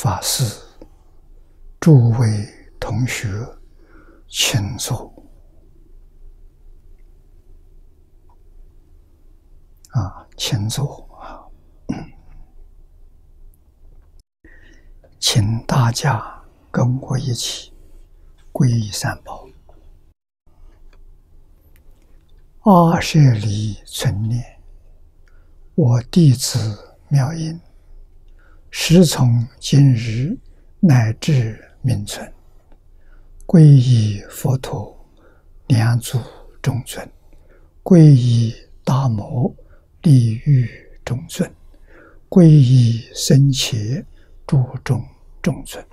法师、诸位同学，请坐。请坐啊！请大家跟我一起皈依三宝。阿舍离存念，我弟子妙音，时从今日乃至明存，皈依佛陀、两祖中尊，皈依大摩利欲中尊，皈依僧伽诸众中尊。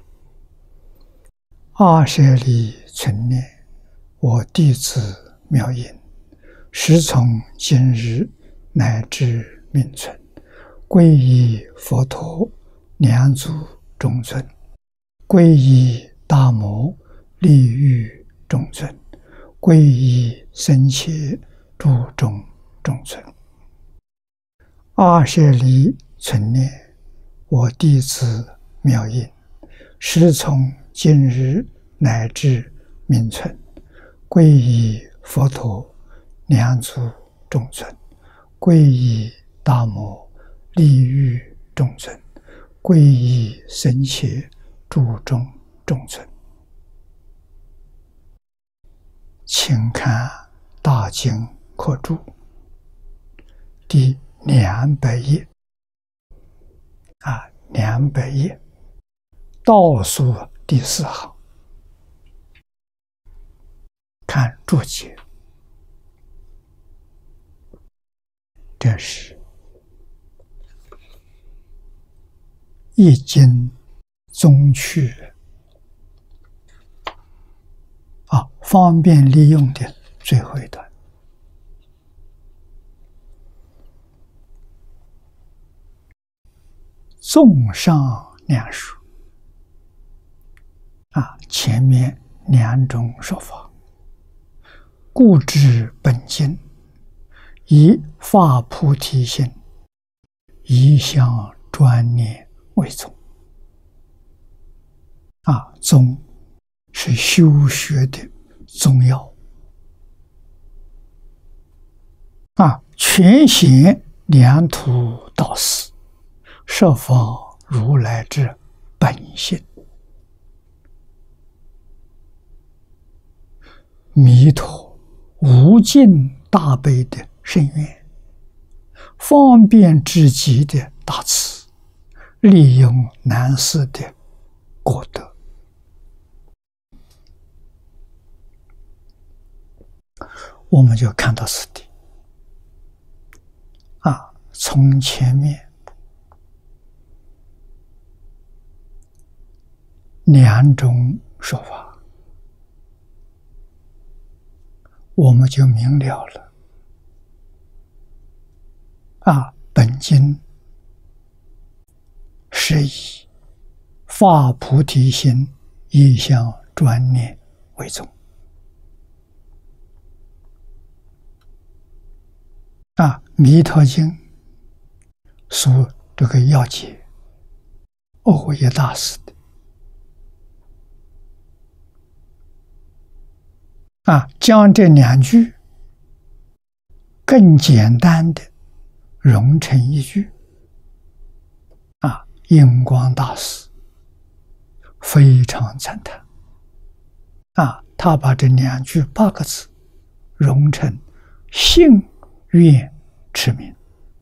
阿舍离存念，我弟子妙音，时从今日乃至明存，皈依佛陀、两祖中尊，皈依大摩利欲中尊，皈依僧伽诸众中尊。阿舍离存念，我弟子妙音，时从今日乃至明存，皈依佛陀、两祖中尊，皈依大摩利欲中尊，皈依僧伽诸众中尊。请看大经课注第200页，200页倒数第4行，看注解。这是易经宗趣方便利用的最后一段。综上两述前面2种说法，故知本经以发菩提心，一向专念为宗。宗是修学的宗要全显两土道师，设方如来之本性，弥陀无尽大悲的深愿，方便至极的大慈，利用难思的果德。我们就看到此地从前面2种说法，我们就明了了本经是以发菩提心，一向专念为宗。弥陀经说这个要解，欧耶大师的将这2句更简单的融成一句印光大师非常赞叹他把这2句8个字融成信愿持名。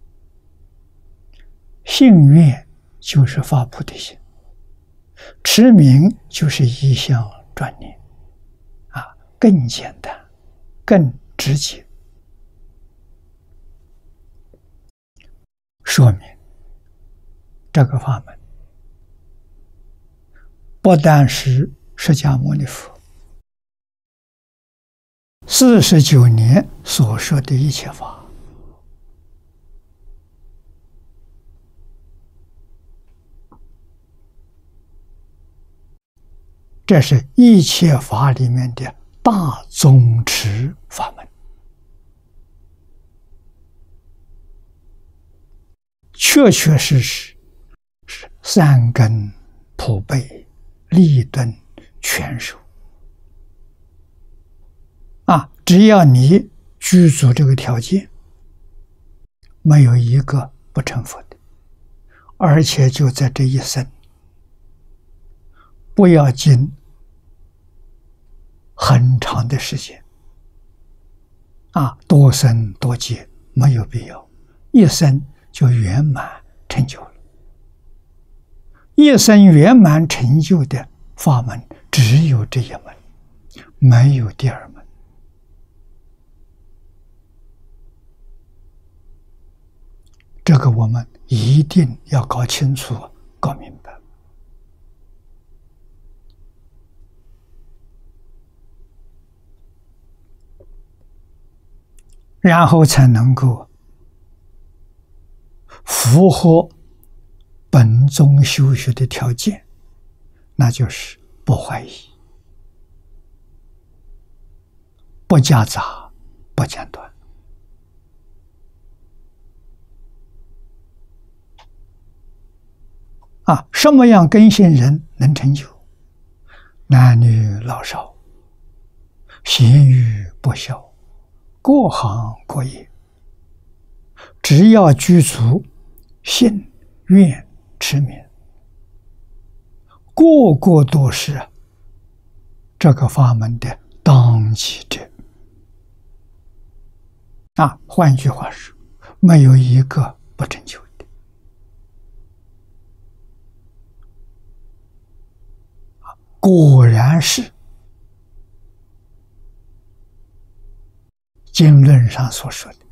信愿就是发菩提心，持名就是一向专念更简单，更直接，说明这个法门不但是释迦牟尼佛49年所说的一切法，这是一切法里面的大宗持法门，确确实实是3根菩苦备，立顿全收。只要你具足这个条件，没有一个不成佛的，而且就在这一生，不要经很长的时间，多生多劫没有必要，一生就圆满成就了。一生圆满成就的法门只有这一门，没有第二门。这个我们一定要搞清楚、搞明白，然后才能够符合本宗修学的条件，那就是不怀疑、不夹杂、不间断。什么样根性人能成就？男女老少，贤愚不肖，各行各业，只要具足信愿持名，个个都是这个法门的当机者。换句话说，没有一个不成就的。果然是经论上所说的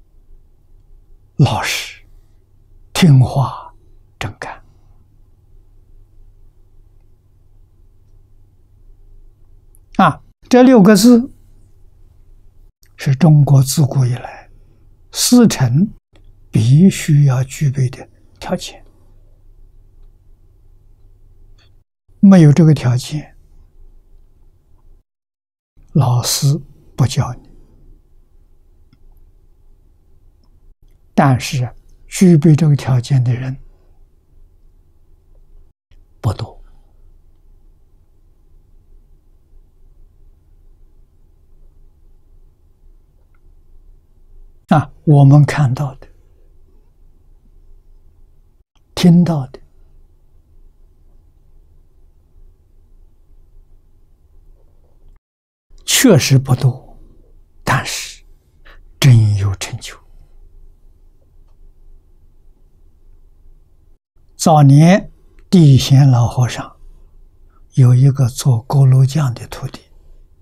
老实、听话、真干。这6个字是中国自古以来师承必须要具备的条件。没有这个条件，老师不教你。但是具备这个条件的人不多。我们看到的、听到的，确实不多，但是真有成就。早年地贤老和尚有一个做锅炉匠的徒弟，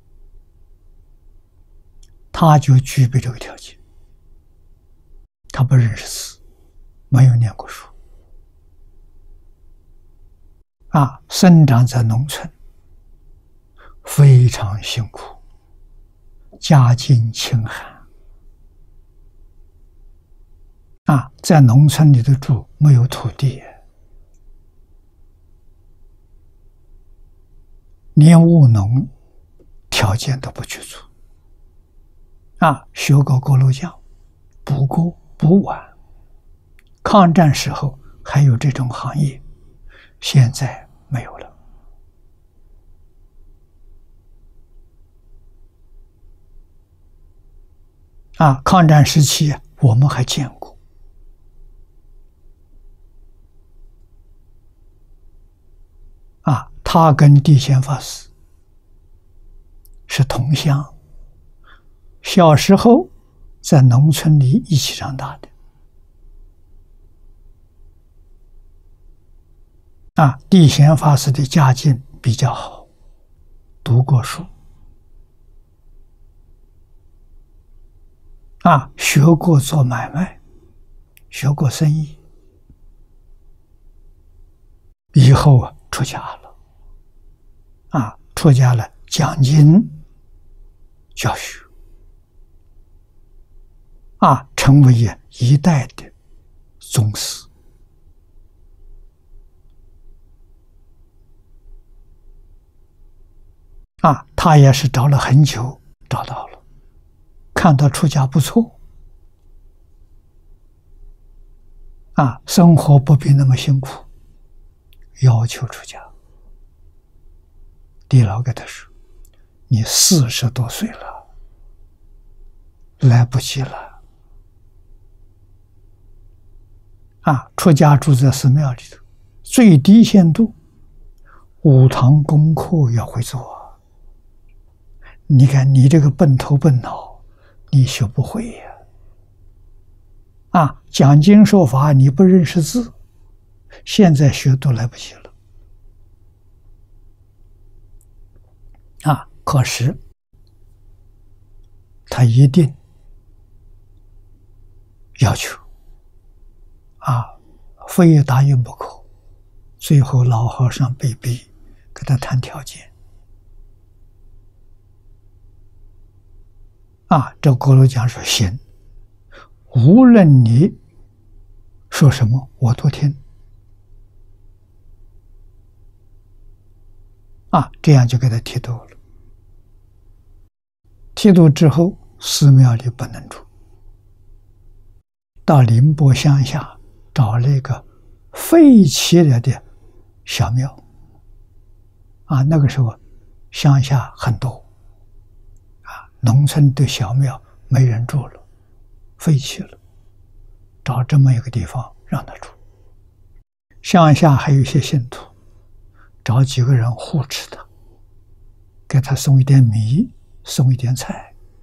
他就具备这个条件。他不认识字，没有念过书，生长在农村，非常辛苦，家境清寒，在农村里头住，没有土地，连务农条件都不具足，学个锅炉匠，补锅补碗。抗战时候还有这种行业，现在没有了。抗战时期我们还见过。他跟地贤法师是同乡，小时候在农村里一起长大的。地贤法师的家境比较好，读过书，学过做买卖，学过生意，以后出家了，出家了讲经教学，成为一代的宗师。他也是找了很久，找到了，看到出家不错，生活不必那么辛苦， 要求出家。地老给他说：“你40多岁了，来不及了。出家住在寺庙里头，最低限度5堂功课要会做。你看你这个笨头笨脑，你学不会呀。讲经说法你不认识字，现在学都来不及了。”可是他一定要求非答应不可。最后老和尚被逼跟他谈条件。这锅炉讲说行，无论你说什么我都听。这样就给他剃度了。剃度之后，寺庙里不能住，到宁波乡下找了一个废弃了的小庙。那个时候乡下很多农村的小庙没人住了，废弃了，找这么一个地方让他住。乡下还有一些信徒，找几个人护持他，给他送一点米，送一点菜。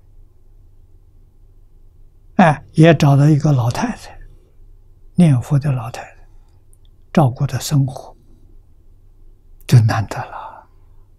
也找到一个老太太，念佛的老太太，照顾他生活，就难得了。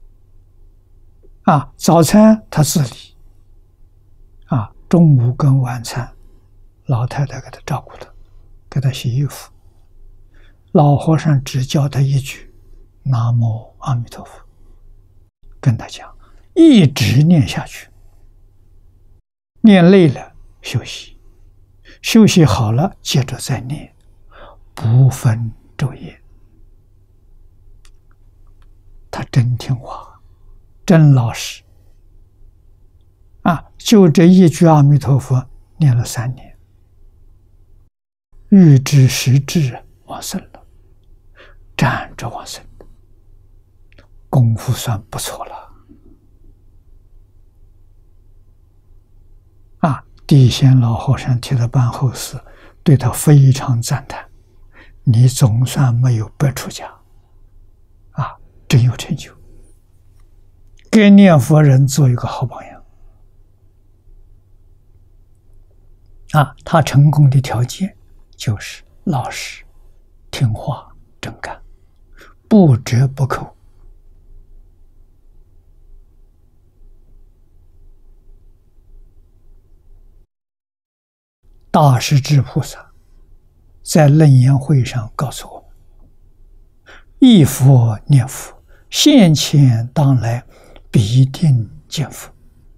早餐他自理，中午跟晚餐老太太给他照顾他，给他洗衣服。老和尚只教他一句南无阿弥陀佛，跟他讲一直念下去，念累了休息，休息好了接着再念，不分昼夜。他真听话，真老实。就这一句阿弥陀佛念了3年，欲知时至往生了，站着往生的，功夫算不错了。地仙老和尚替他办后事，对他非常赞叹：“你总算没有白出家，真有成就，给念佛人做一个好榜样。”他成功的条件就是老实、听话、真干，不折不扣。大势至菩萨在楞严会上告诉我们：忆佛念佛，现前当来必定见佛。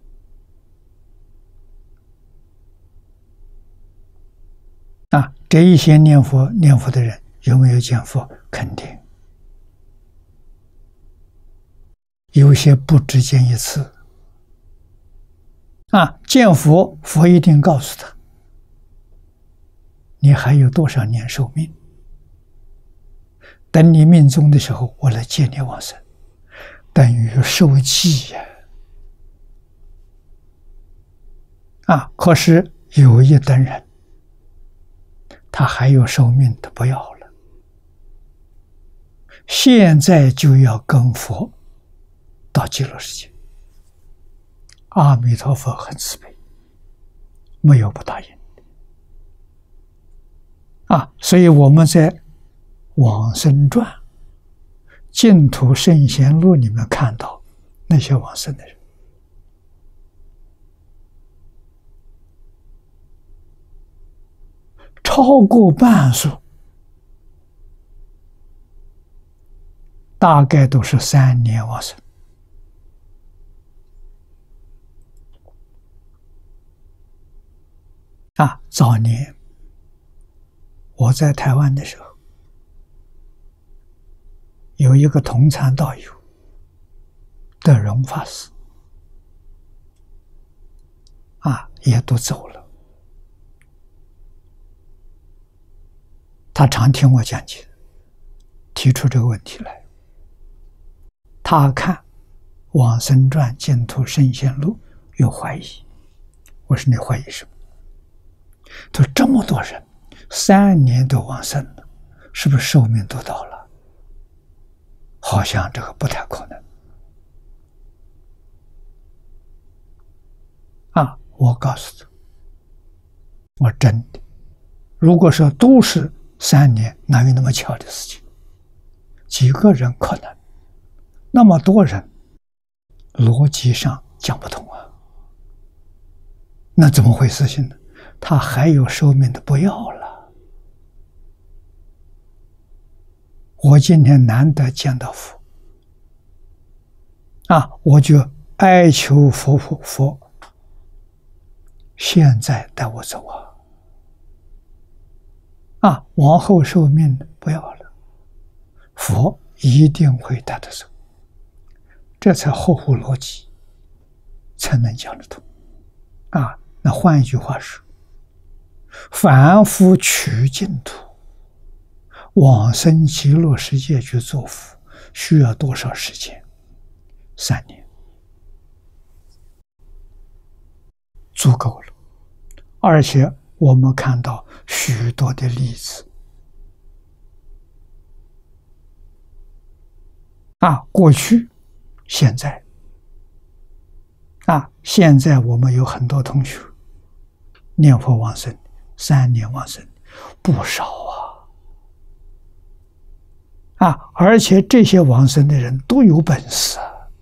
这一些念佛的人有没有见佛？肯定。有些不只见一次。见佛，佛一定告诉他：你还有多少年寿命？等你命终的时候，我来接你往生，等于受记呀。可是有一等人，他还有寿命，他不要了，现在就要跟佛到极乐世界。阿弥陀佛很慈悲，没有不答应。所以我们在《往生传》《净土圣贤录》里面看到那些往生的人，超过半数大概都是3年往生。早年我在台湾的时候，有一个同参道友德荣法师，也都走了。他常听我讲解， 提出这个问题来。他看《往生传》《净土圣贤录》有怀疑。我说你怀疑什么？他说这么多人3年都往生了，是不是寿命都到了？好像这个不太可能。我告诉他，我真的，如果说都是3年，哪有那么巧的事情？几个人可能，那么多人，逻辑上讲不通啊。那怎么回事情呢？他还有寿命的不要了。我今天难得见到佛，我就哀求佛，现在带我走往后寿命不要了，佛一定会带他走，这才合乎逻辑，才能讲得通。那换一句话说，凡夫取净土，往生极乐世界去做佛，需要多少时间？3年，足够了。而且我们看到许多的例子过去、现在现在我们有很多同学念佛往生3年往生，不少而且这些往生的人都有本事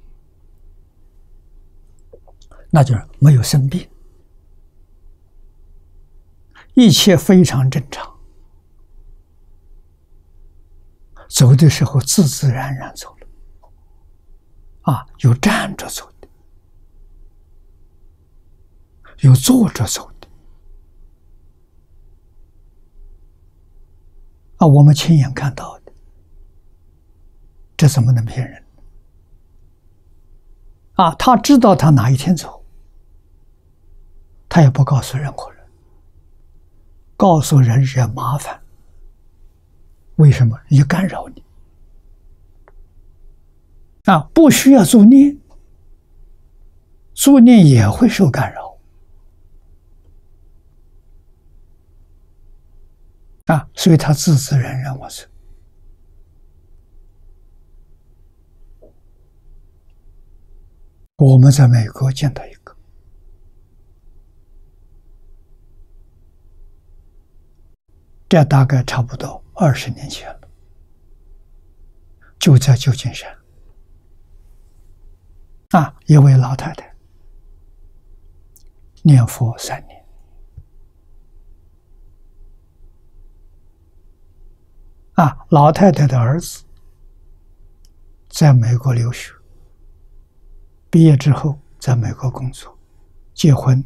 那就是没有生病，一切非常正常，走的时候自自然然走了有站着走的，有坐着走的我们亲眼看到的，这怎么能骗人他知道他哪一天走，他也不告诉任何人，告诉人也麻烦。为什么？也干扰你不需要助念，助念也会受干扰所以他自自然然往生。我们在美国见到一个，这大概差不多20年前了，就在旧金山一位老太太念佛3年，老太太的儿子在美国留学，毕业之后在美国工作，结婚，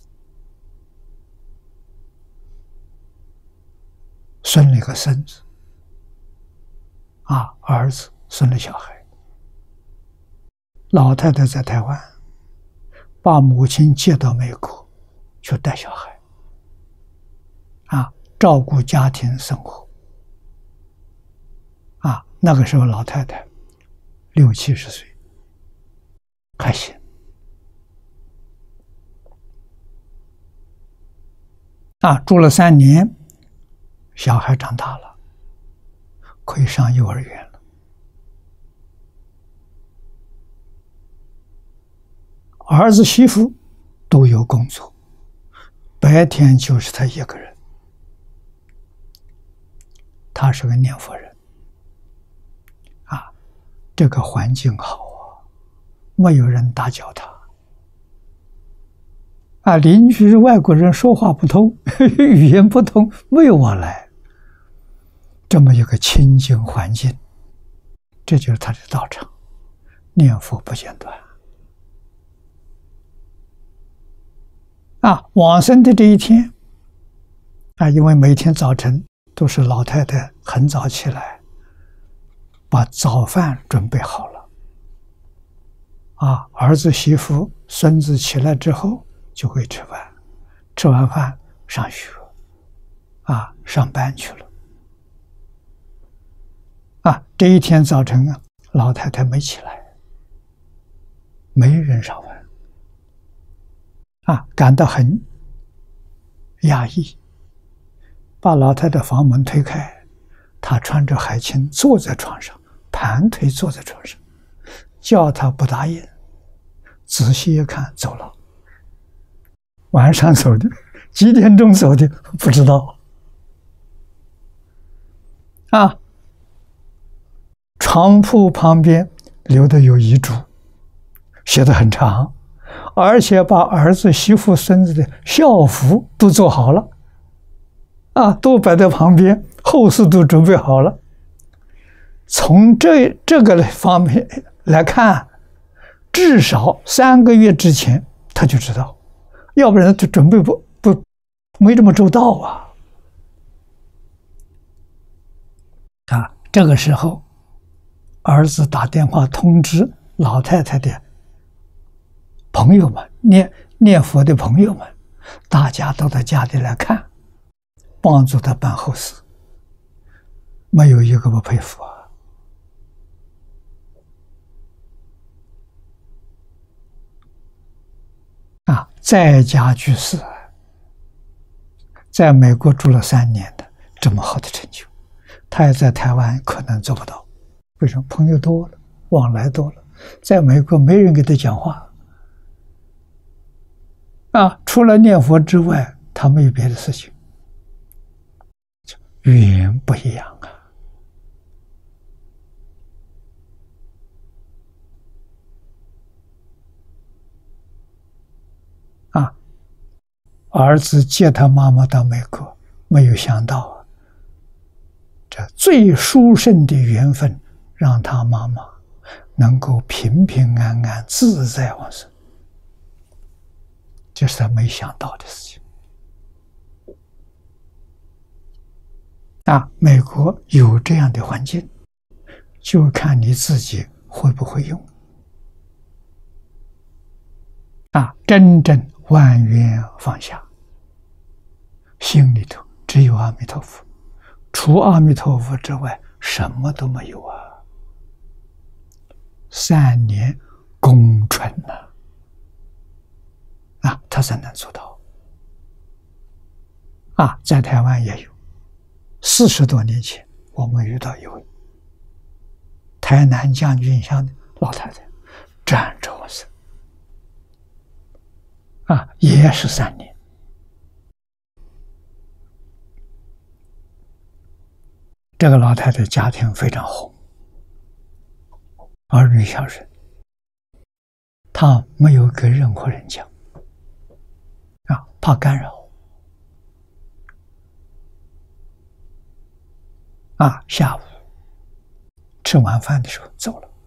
生了一个孙子儿子生了小孩。老太太在台湾把母亲接到美国去带小孩照顾家庭生活那个时候老太太60、70岁还行住了3年，小孩长大了，可以上幼儿园了。儿子媳妇都有工作，白天就是他一个人。他是个念佛人这个环境好没有人打搅他邻居是外国人，说话不通语言不通，没有往来，这么一个清净环境，这就是他的道场，念佛不间断往生的这一天因为每天早晨都是老太太很早起来把早饭准备好了儿子媳妇孙子起来之后就会吃饭，吃完饭上学上班去了这一天早晨老太太没起来，没人烧饭，感到很压抑，把老太太房门推开，她穿着海青坐在床上，盘腿坐在床上，叫她不答应，仔细一看走了，晚上走的，几点钟走的不知道。床铺旁边留的有遗嘱，写得很长，而且把儿子、媳妇、孙子的校服都做好了，都摆在旁边，后事都准备好了。从这个方面来看，至少3个月之前他就知道，要不然就准备没这么周到。这个时候，儿子打电话通知老太太的朋友们，念佛的朋友们，大家都到家里来看，帮助他办后事，没有一个不佩服在家居士，在美国住了3年的这么好的成就，他也在台湾可能做不到。为什么？朋友多了，往来多了，在美国没人给他讲话除了念佛之外，他没有别的事情。语言不一样儿子接他妈妈到美国，没有想到这最殊胜的缘分，让他妈妈能够平平安安、自在往生，这是他没想到的事情。美国有这样的环境，就看你自己会不会用。真正万缘放下，心里头只有阿弥陀佛，除阿弥陀佛之外什么都没有3年功纯他才能做到在台湾也有，40多年前我们遇到一位台南将军乡的老太太，站着往生也是3年。这个老太太家庭非常红，儿女孝顺，她没有跟任何人讲怕干扰下午吃晚饭的时候走了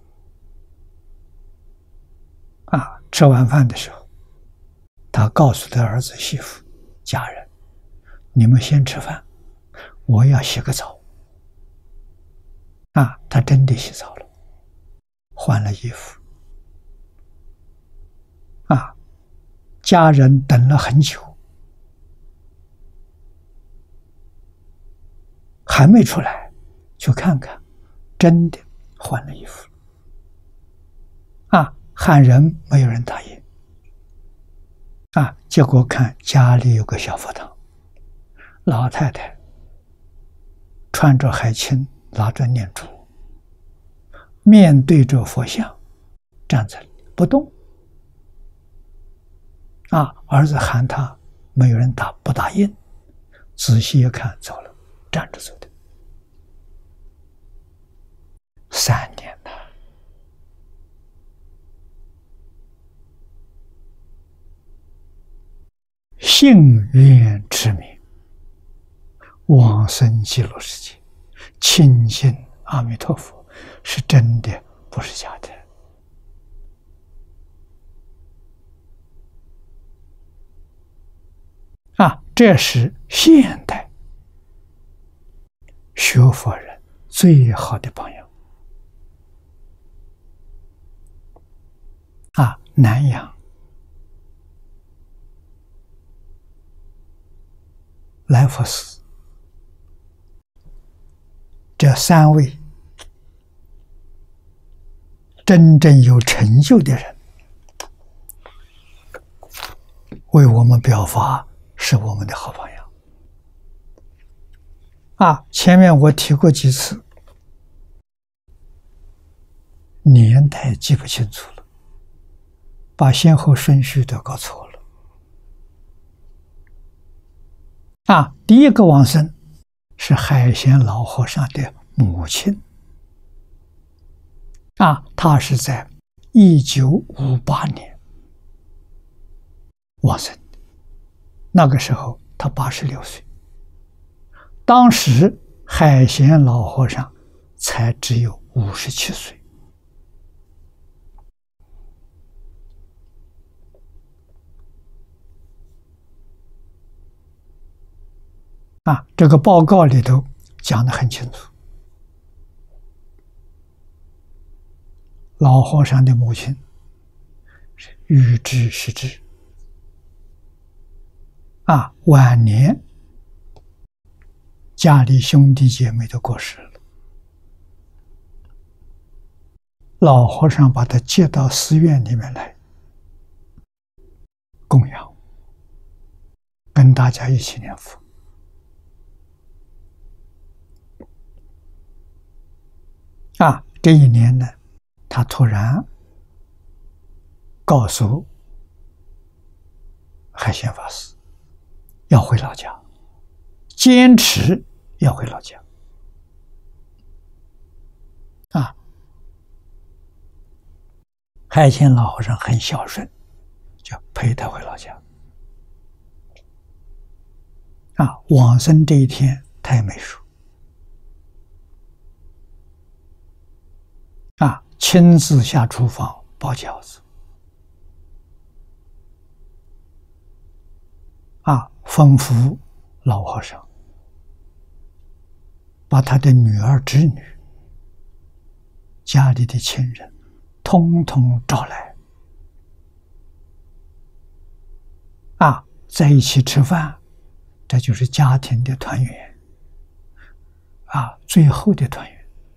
吃晚饭的时候，他告诉他儿子媳妇家人，你们先吃饭，我要洗个澡他真的洗澡了，换了衣服家人等了很久还没出来，去看看，真的换了衣服喊人没有人答应结果看家里有个小佛堂，老太太穿着海青，拿着念珠，面对着佛像站在不动儿子喊他，没有人不答应，仔细一看走了，站着走的3年了。信愿持名，往生极乐世界，亲近阿弥陀佛，是真的，不是假的这是现代学佛人最好的榜样南阳来佛寺这3位真正有成就的人，为我们表法，是我们的好榜样。前面我提过几次，年代记不清楚了，把先后顺序都搞错了。第一个往生是海贤老和尚的母亲。他是在1958年往生的，那个时候他86岁。当时海贤老和尚才只有57岁。这个报告里头讲得很清楚。老和尚的母亲是预知失智，晚年家里兄弟姐妹都过世了，老和尚把他接到寺院里面来供养，跟大家一起念佛。这一年呢，他突然告诉海贤法师要回老家，坚持要回老家。海贤老和尚很孝顺，就陪他回老家。往生这一天他也没说。亲自下厨房包饺子，吩咐老和尚把他的女儿侄女、家里的亲人通通找来，在一起吃饭，这就是家庭的团圆，最后的团圆。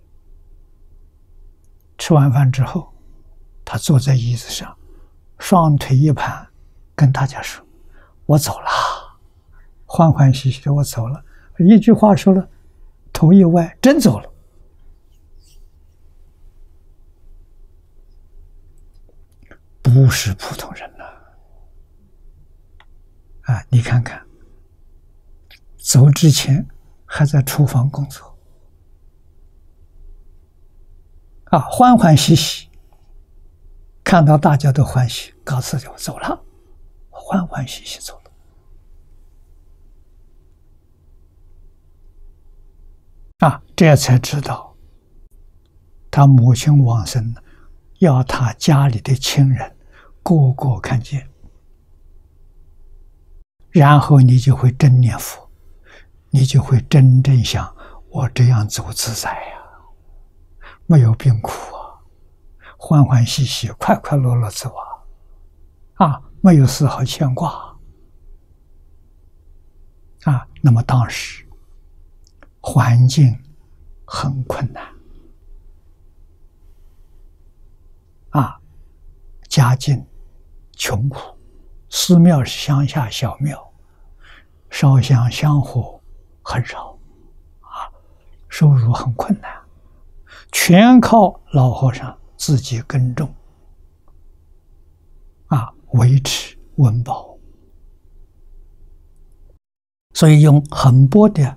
吃完饭之后，他坐在椅子上，双腿一盘，跟大家说：“我走了。”欢欢喜喜的我走了，一句话说了，头一歪，真走了。不是普通人呐！你看看，走之前还在厨房工作。欢欢喜喜，看到大家都欢喜，告辞就走了，欢欢喜喜走了。这才知道，他母亲往生，要他家里的亲人个个看见，然后你就会真念佛，你就会真正想，我这样走自在呀。没有病苦欢欢喜喜，快快乐乐走没有丝毫牵挂那么当时环境很困难家境穷苦，寺庙是乡下小庙，烧香香火很少收入很困难，全靠老和尚自己耕种维持温饱，所以用很薄的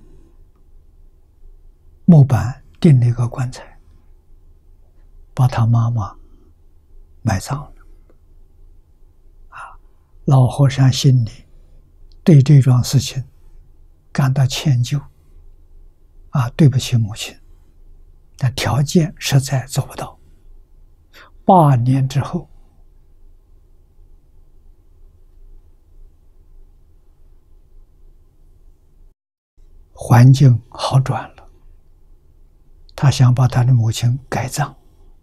木板钉了一个棺材，把他妈妈埋葬了老和尚心里对这桩事情感到歉疚对不起母亲，但条件实在做不到。8年之后，环境好转了，他想把他的母亲改葬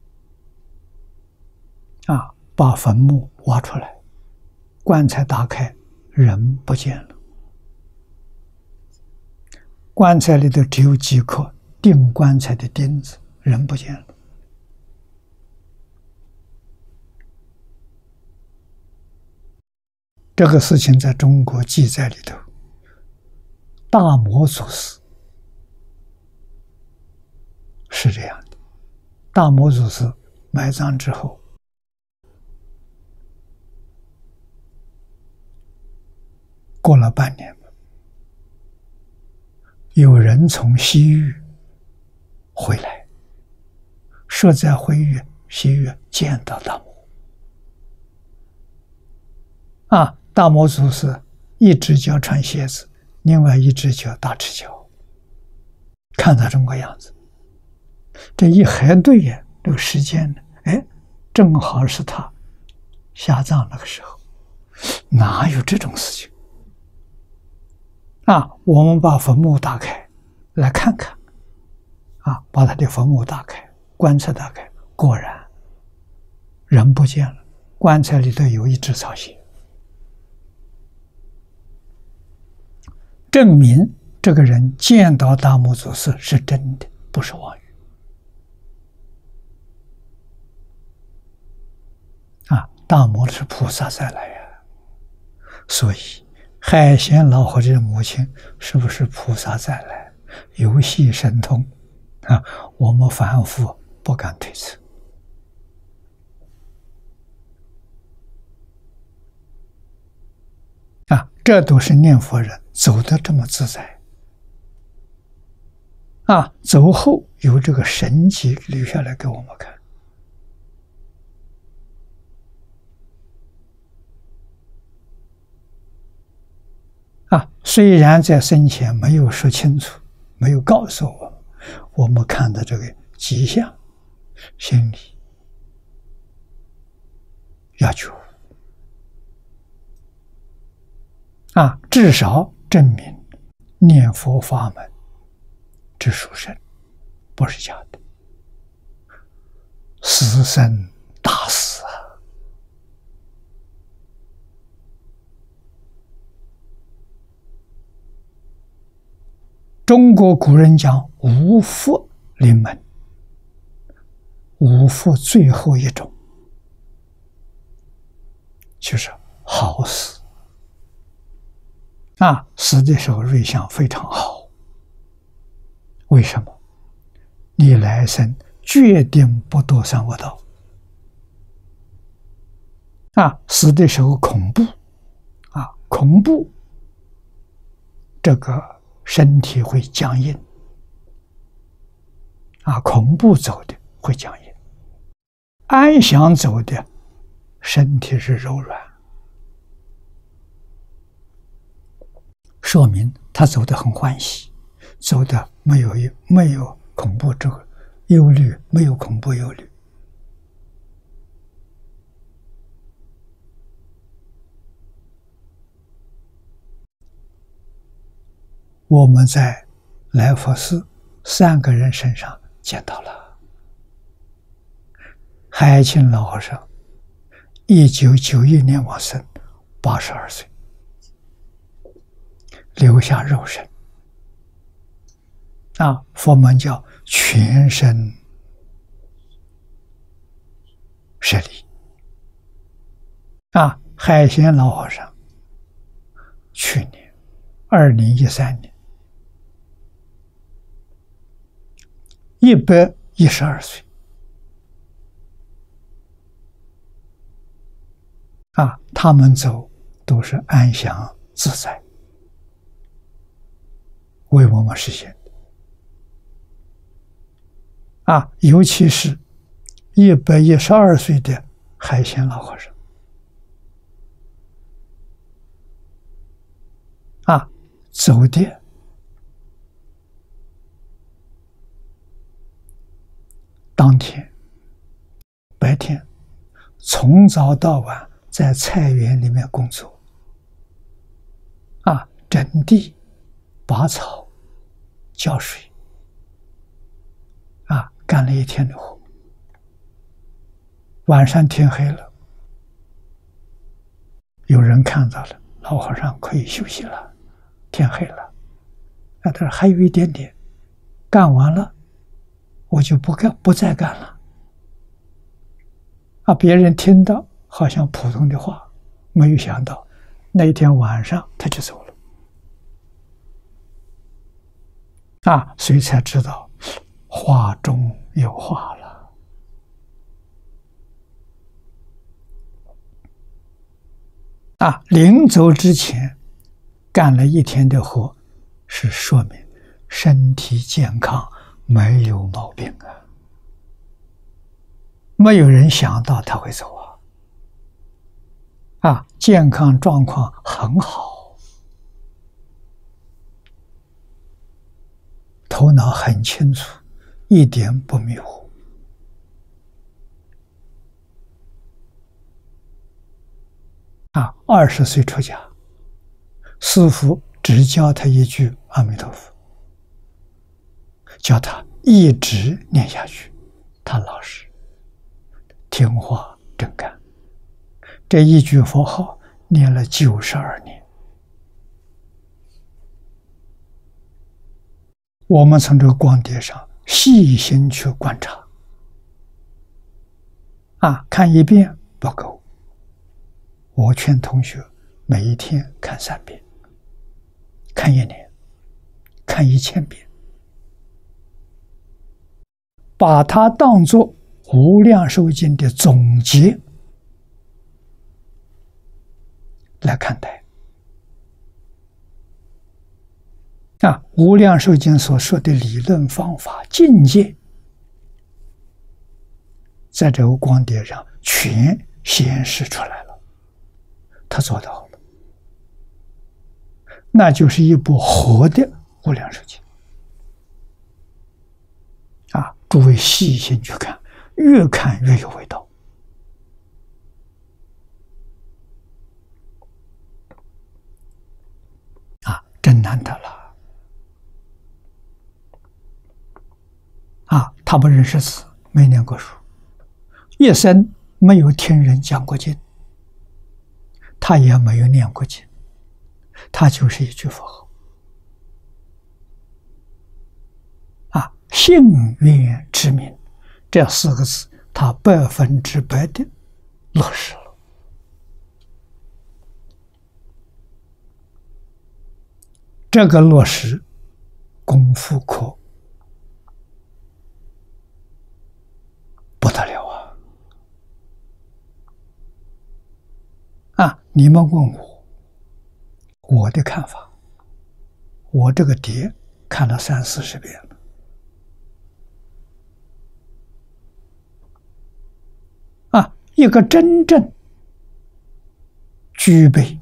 把坟墓挖出来，棺材打开，人不见了，棺材里头只有几颗钉棺材的钉子，人不见了这个事情在中国记载里头，大摩祖师是这样的。大摩祖师埋葬之后，过了半年，有人从西域回来，说在西域见到大摩。大摩祖师一只脚穿鞋子，另外一只脚打赤脚，看他这么个样子，这一核对呀，这个时间呢，正好是他下葬那个时候，哪有这种事情？我们把坟墓打开来看看，把他的坟墓打开，棺材打开，果然人不见了，棺材里头有一只草鞋，证明这个人见到大摩祖师是真的，不是妄语。大摩是菩萨再来呀，所以海贤老和尚的母亲是不是菩萨再来，游戏神通我们凡夫不敢推测。这都是念佛人走得这么自在走后有这个神迹留下来给我们看。虽然在生前没有说清楚，没有告诉我们看的这个迹象，心里要觉悟至少证明念佛法门之殊胜，不是假的，死生大事中国古人讲五福临门，五福最后一种就是好死死的时候瑞相非常好。为什么？你来生决定不堕三恶道死的时候恐怖恐怖，这个身体会僵硬恐怖走的会僵硬，安详走的身体是柔软，说明他走得很欢喜，走得没有恐怖这个忧虑，没有恐怖忧虑。我们在来佛寺3个人身上见到了。海清老和尚1991年往生，82岁，留下肉身佛门叫全身舍利海贤老和尚去年2013年112岁他们走都是安详自在，为我们实现尤其是112岁的海贤老和尚走的当天白天从早到晚在菜园里面工作整地拔草浇水干了一天的活，晚上天黑了，有人看到了，老和尚可以休息了，天黑了他说还有一点点，干完了我就不再干了别人听到好像普通的话，没有想到那一天晚上他就走了。所以才知道话中有话了。临走之前干了一天的活，是说明身体健康，没有毛病啊。没有人想到他会走健康状况很好，头脑很清楚，一点不迷糊。20岁出家，师父只教他一句阿弥陀佛，叫他一直念下去，他老实听话真干。这一句佛号念了92年。我们从这个光碟上细心去观察，看一遍不够，我劝同学每一天看3遍，看1年，看1000遍，把它当作无量寿经的总结来看待。无量寿经所说的理论方法境界，在这个光碟上全显示出来了，他做到了，那就是一部活的无量寿经。诸位细心去看，越看越有味道。真难得了。他不认识字，没念过书，一生没有听人讲过经，他也没有念过经，他就是一句佛号。信愿之名，这4个字，他100%的落实了。这个落实功夫可不得了你们问我的看法，我这个碟看了30-40遍了。一个真正具备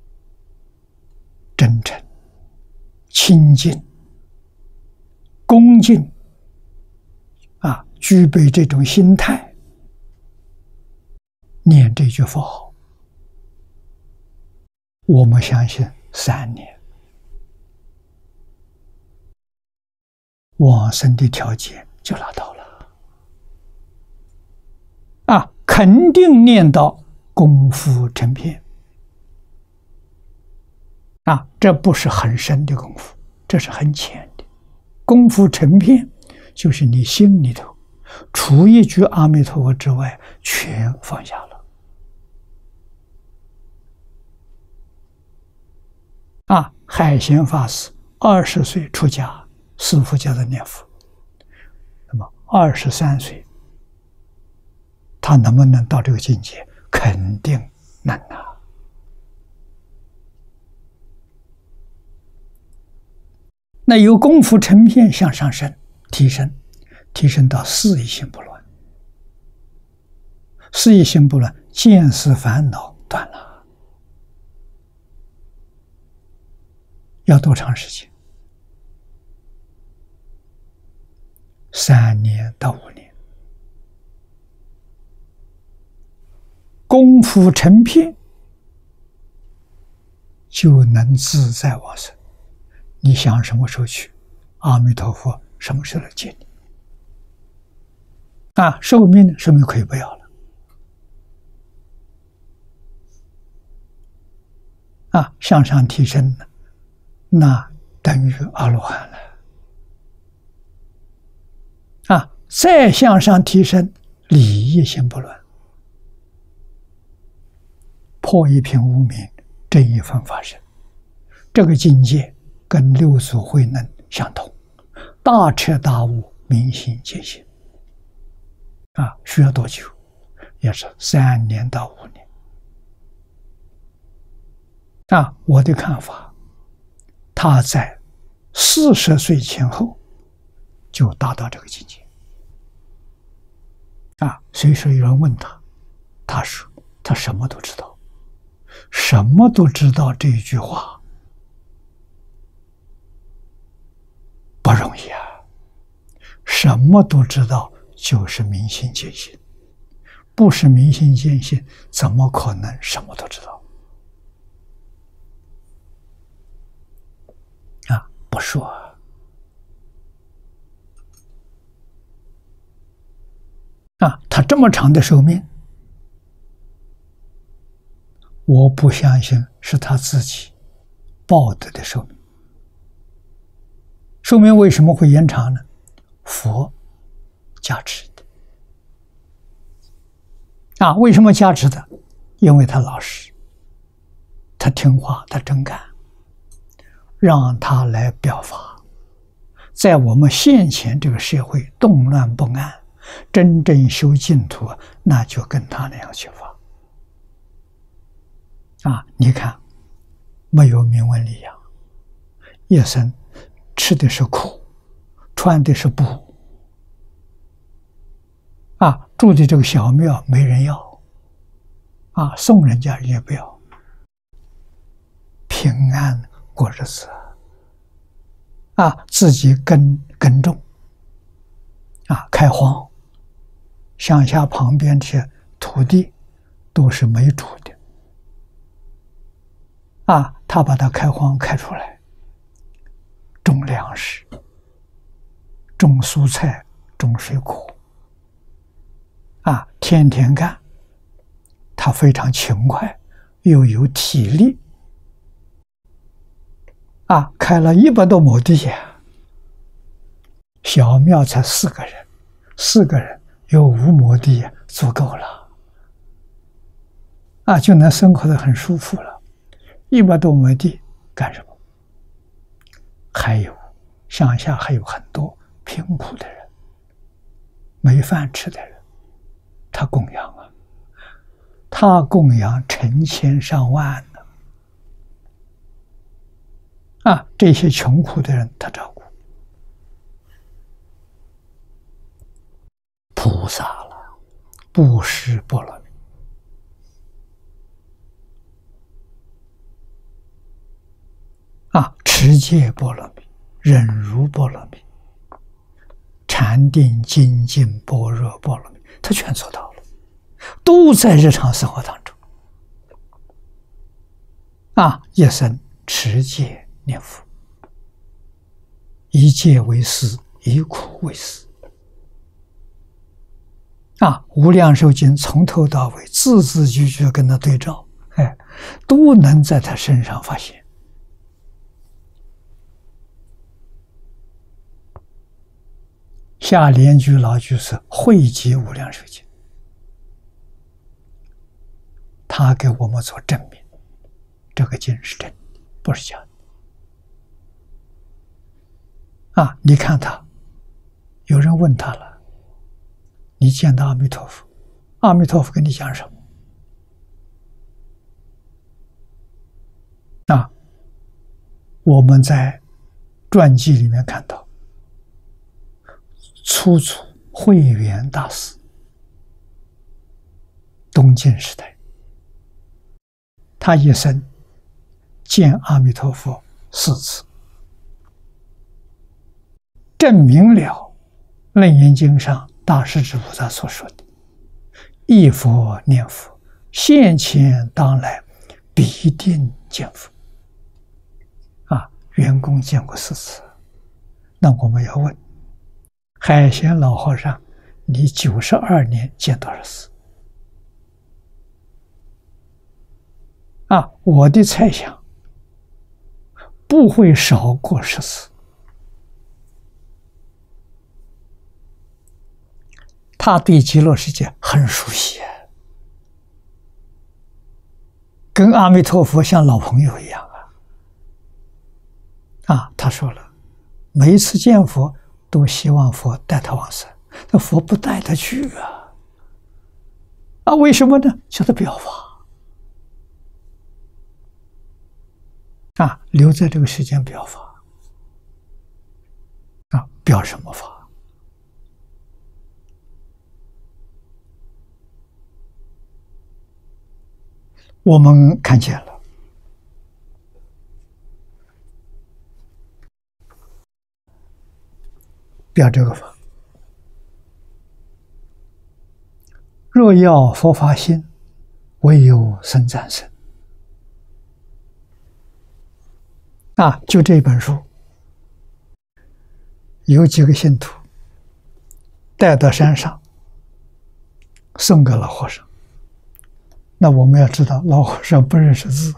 真诚、清净、恭敬具备这种心态，念这句佛号，我们相信3年往生的条件就拿到了。肯定念到功夫成片。这不是很深的功夫，这是很浅的功夫。成片就是你心里头除一句阿弥陀佛之外全放下了。海贤法师20岁出家，师父教他念佛，那么23岁他能不能到这个境界？肯定难那由功夫成片向上升，提升到4意心不乱。4意心不乱，见思烦恼断了。要多长时间？3年到5年。功夫成片就能自在往生。你想什么时候去，阿弥陀佛什么时候来接你。寿命可以不要了。向上提升呢，那等于阿罗汉了。再向上提升，理意心不乱，破一片无明， 这一分法身。这个境界跟六祖慧能相同，大彻大悟，明心见性。需要多久？也是3年到5年。我的看法，他在40岁前后就达到这个境界。所以说有人问他，他说他什么都知道，什么都知道这一句话不容易啊！什么都知道就是明心见性，不是明心见性，怎么可能什么都知道？不说他这么长的寿命，我不相信是他自己报得的寿命。寿命为什么会延长呢？佛加持的。为什么加持的？因为他老实，他听话，他真干，让他来表法。在我们现前这个社会动乱不安，真正修净土，那就跟他那样学法。你看，没有名闻利养，一生吃的是苦，穿的是布，住的这个小庙没人要，送人家人也不要，平安过日子，自己耕种，开荒，乡下旁边这些土地都是没主的，他把它开荒开出来，种粮食，种蔬菜，种水果，天天干，他非常勤快，又有体力，开了100多亩地，小庙才4个人，4个人有5亩地足够了，就能生活得很舒服了。100多亩地干什么？还有乡下还有很多贫苦的人，没饭吃的人，他供养他供养成千上万呢。这些穷苦的人他照顾。菩萨了，布施波罗蜜，持戒波罗蜜，忍辱波罗蜜，禅定精进般若波罗蜜，他全做到了，都在日常生活当中。一生持戒念佛，以戒为师，以苦为师。无量寿经从头到尾字字句句跟他对照，都能在他身上发现。下莲居老居士汇集无量寿经，他给我们做证明，这个经是真的，不是假的。你看他，有人问他了，你见到阿弥陀佛，阿弥陀佛跟你讲什么？我们在传记里面看到，初祖慧远大师，东晋时代，他一生见阿弥陀佛4次，证明了《楞严经》上大势至菩萨所说的忆佛念佛，现前当来必定见佛。员工见过4次。那我们要问，海贤老和尚，你92年见多少次？我的猜想不会少过10次。他对极乐世界很熟悉， 跟阿弥陀佛像老朋友一样他说了，每一次见佛都希望佛带他往生，那佛不带他去为什么呢？叫他表法留在这个世间表法表什么法？我们看见了，表这个法。若要佛法心，唯有僧赞身。就这本书，有几个信徒带到山上，送给老和尚。那我们要知道，老和尚不认识字，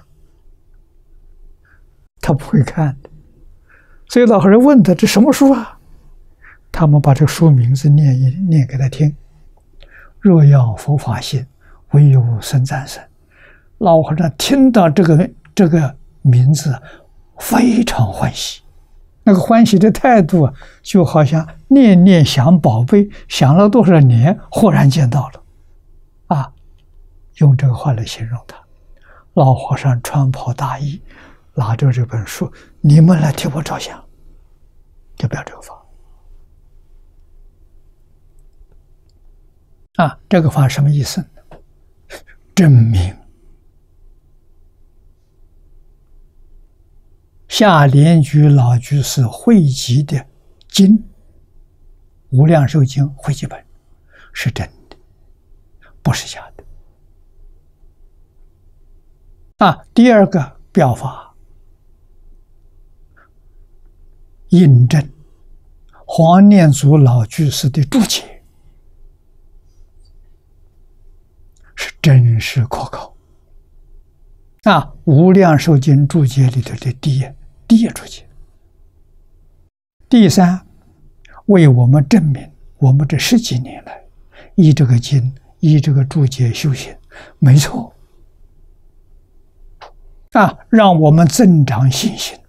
他不会看的，所以老和尚问他：“这什么书啊？”他们把这个书名字念给他听。若要佛法心，唯有僧赞身。老和尚听到这个名字，非常欢喜。那个欢喜的态度就好像念念想宝贝，想了多少年，忽然见到了。用这个话来形容他。老和尚穿袍大衣，拿着这本书，你们来替我照相，就表这个法。这个法什么意思呢？证明下莲居老居士汇集的经《无量寿经》汇集本是真的，不是假的。第二个表法，印证黄念祖老居士的注解是真实可靠。无量寿经注解里头的第一注解。第三，为我们证明我们这10几年来依这个经，依这个注解修行，没错。让我们增长信心，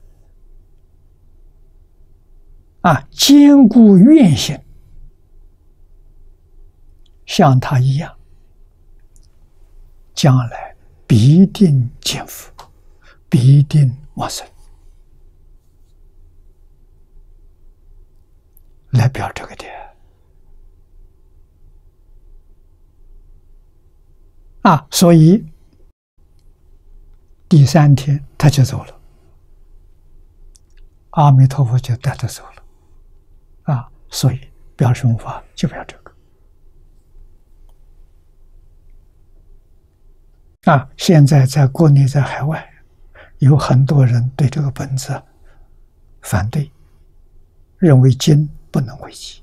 坚固愿心，像他一样，将来必定见福，必定往生。来表这个的所以第3天他就走了，阿弥陀佛就带他走了。所以表什么法就表这个。现在在国内在海外有很多人对这个本子反对，认为经不能汇集。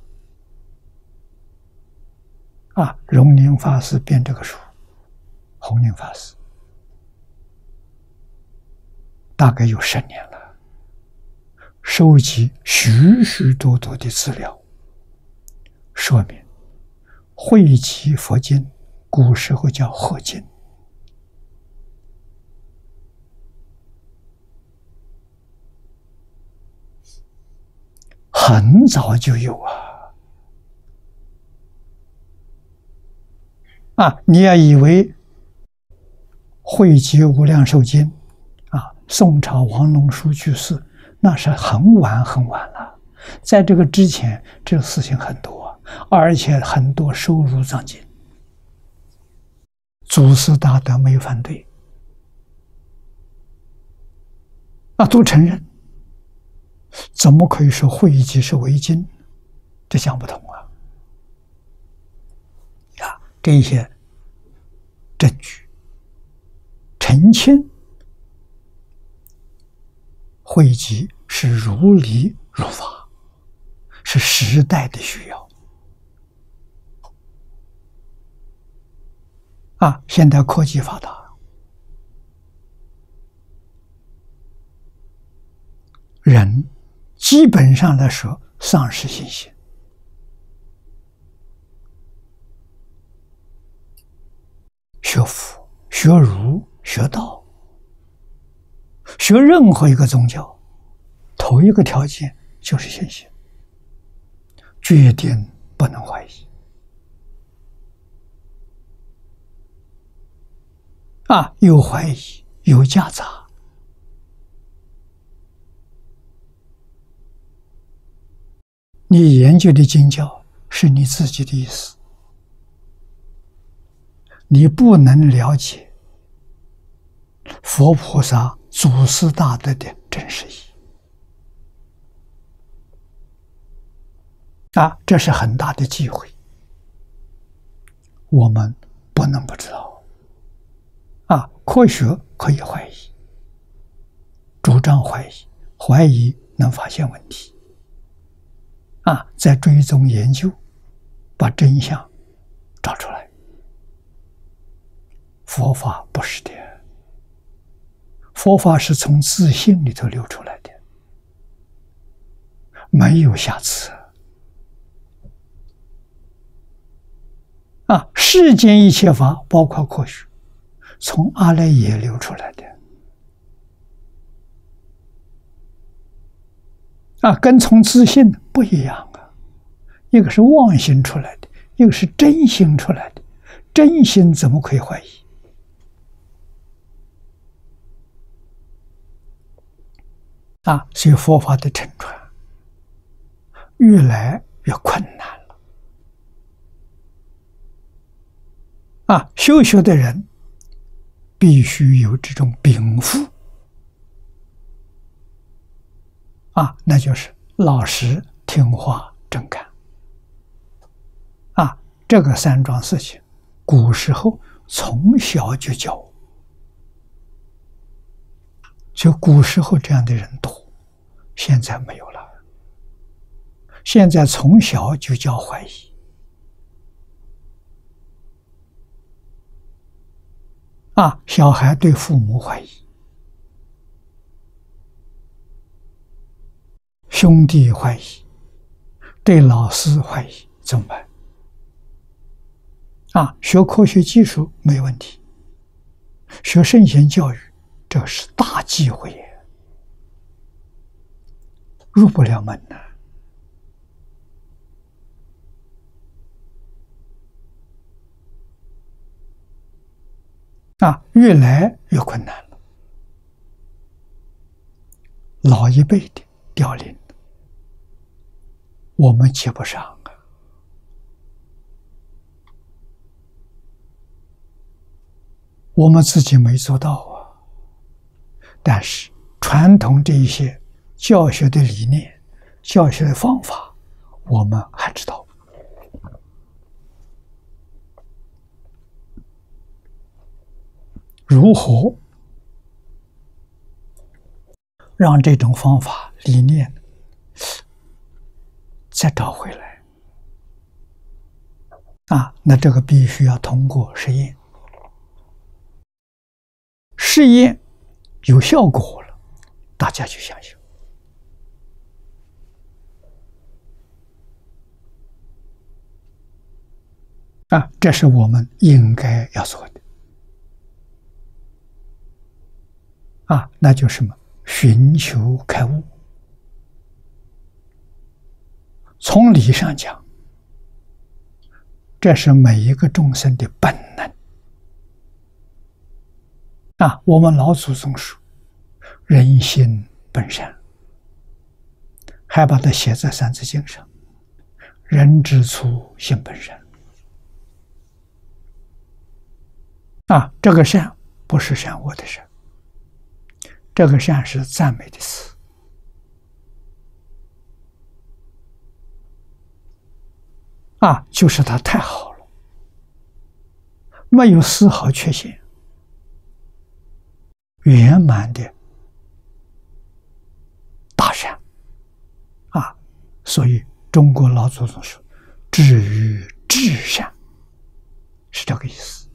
荣宁法师编这个书，弘宁法师大概有10年了，收集许许多多的资料，说明汇集佛经，古时候叫合经，很早就有你要以为汇集无量寿经宋朝王龙书居士那是很晚很晚了，在这个之前这个事情很多，而且很多收入藏经，祖师大德没有反对都承认，怎么可以说汇集是违经？这讲不通这些证据澄清汇集是如理如法，是时代的需要现在科技发达，人基本上来说丧失信心，学佛学儒学道，学任何一个宗教，头一个条件就是信心，决定不能怀疑。有怀疑，有夹杂，你研究的经教是你自己的意思，你不能了解佛菩萨祖师大德的真实意义。这是很大的忌讳，我们不能不知道。科学可以怀疑，主张怀疑，怀疑能发现问题。再追踪研究，把真相找出来。佛法不是的，佛法是从自信里头流出来的，没有瑕疵。世间一切法，包括科学，从阿赖耶流出来的，跟从自信不一样啊。一个是妄心出来的，一个是真心出来的，真心怎么可以怀疑？所以佛法的沉传越来越困难了。修学的人必须有这种禀赋，那就是老实、听话、正干。这个三桩事情，古时候从小就教，就古时候这样的人多，现在没有了。现在从小就教怀疑。小孩对父母怀疑，兄弟怀疑，对老师怀疑，怎么办？学科学技术没问题，学圣贤教育，这是大忌讳也，入不了门越来越困难了。老一辈的凋零，我们接不上我们自己没做到但是传统这一些教学的理念、教学的方法，我们还知道。如何让这种方法、理念再找回来？那这个必须要通过实验。试验有效果了，大家就相信。这是我们应该要做的。那就是什么？寻求开悟。从理上讲，这是每一个众生的本能。我们老祖宗说人心本善，还把它写在三字经上，人之初性本善。这个善不是善恶的善，这个善是赞美的词。就是它太好了，没有丝毫缺陷，圆满的大善。所以中国老祖宗说至于至善，是这个意思。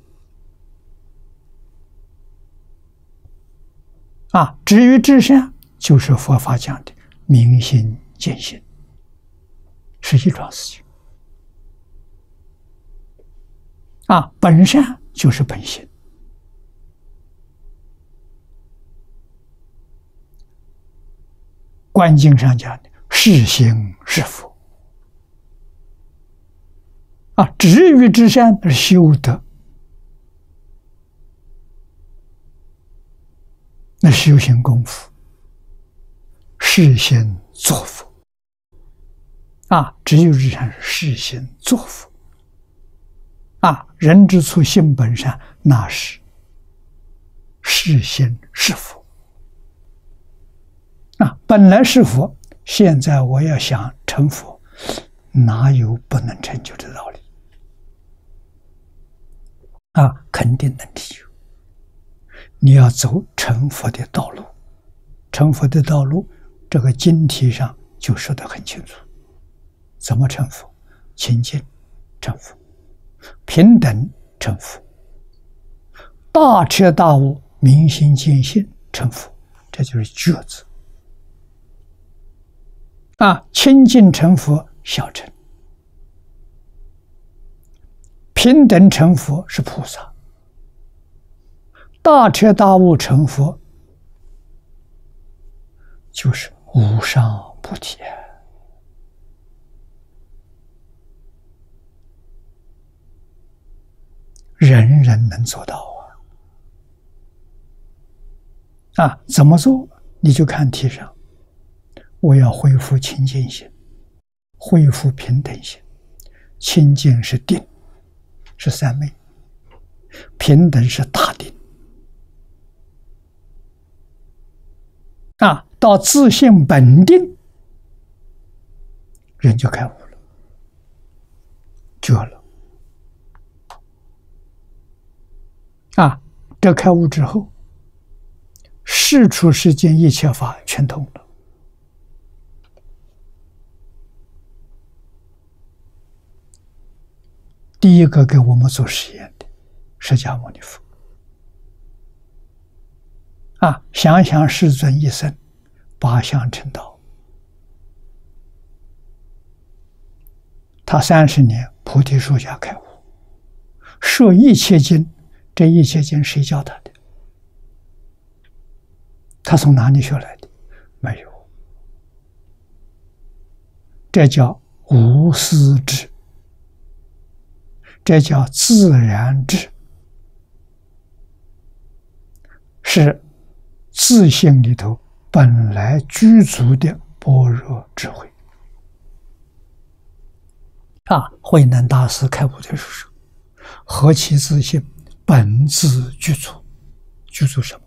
至于至善，就是佛法讲的明心见性，是一桩事情。本善就是本性， 观经上讲的是行是佛啊，止于至善是修德，那修行功夫，是行作佛啊，止于至善是行作佛啊，人之初性本善，那是是行是佛啊，本来是佛，现在我要想成佛，哪有不能成就的道理啊？肯定能成就。你要走成佛的道路，成佛的道路，这个经题上就说得很清楚。怎么成佛？清净成佛，平等成佛，大彻大悟、明心见性成佛，这就是觉字啊。清净成佛，小乘；平等成佛是菩萨；大彻大悟成佛就是无上菩提。人人能做到啊！怎么做？你就看题上，我要恢复清净心，恢复平等心。清净是定，是三昧；平等是大定。啊，到自性本定，人就开悟了，觉了。啊，这开悟之后，世出世间一切法全通了。第一个给我们做实验的释迦牟尼佛啊，想想世尊一生八相成道，他30年菩提树下开悟，摄一切经。这一切经谁教他的？他从哪里学来的？没有。这叫无私智，这叫自然智，是自性里头本来具足的般若智慧啊！慧能大师开悟的时候，何其自性，本自具足。具足什么？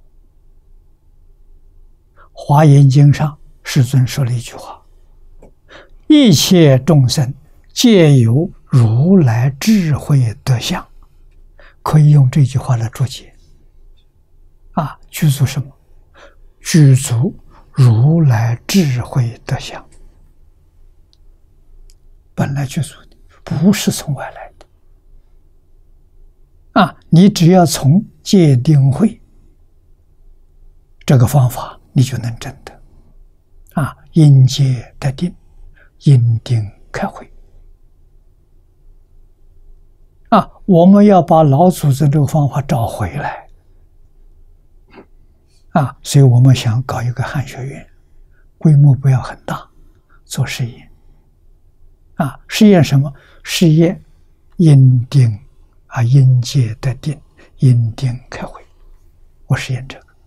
华严经上世尊说了一句话：一切众生皆有如来智慧德相。可以用这句话来注解啊，具足什么？具足如来智慧德相，本来具足的，不是从外来的啊！你只要从戒定慧这个方法，你就能证得啊！因戒得定，因定开慧啊！我们要把老祖宗这个方法找回来啊！所以我们想搞一个汉学院，规模不要很大，做实验啊！实验什么？实验因定啊，因戒得定，因定开慧。我实验这个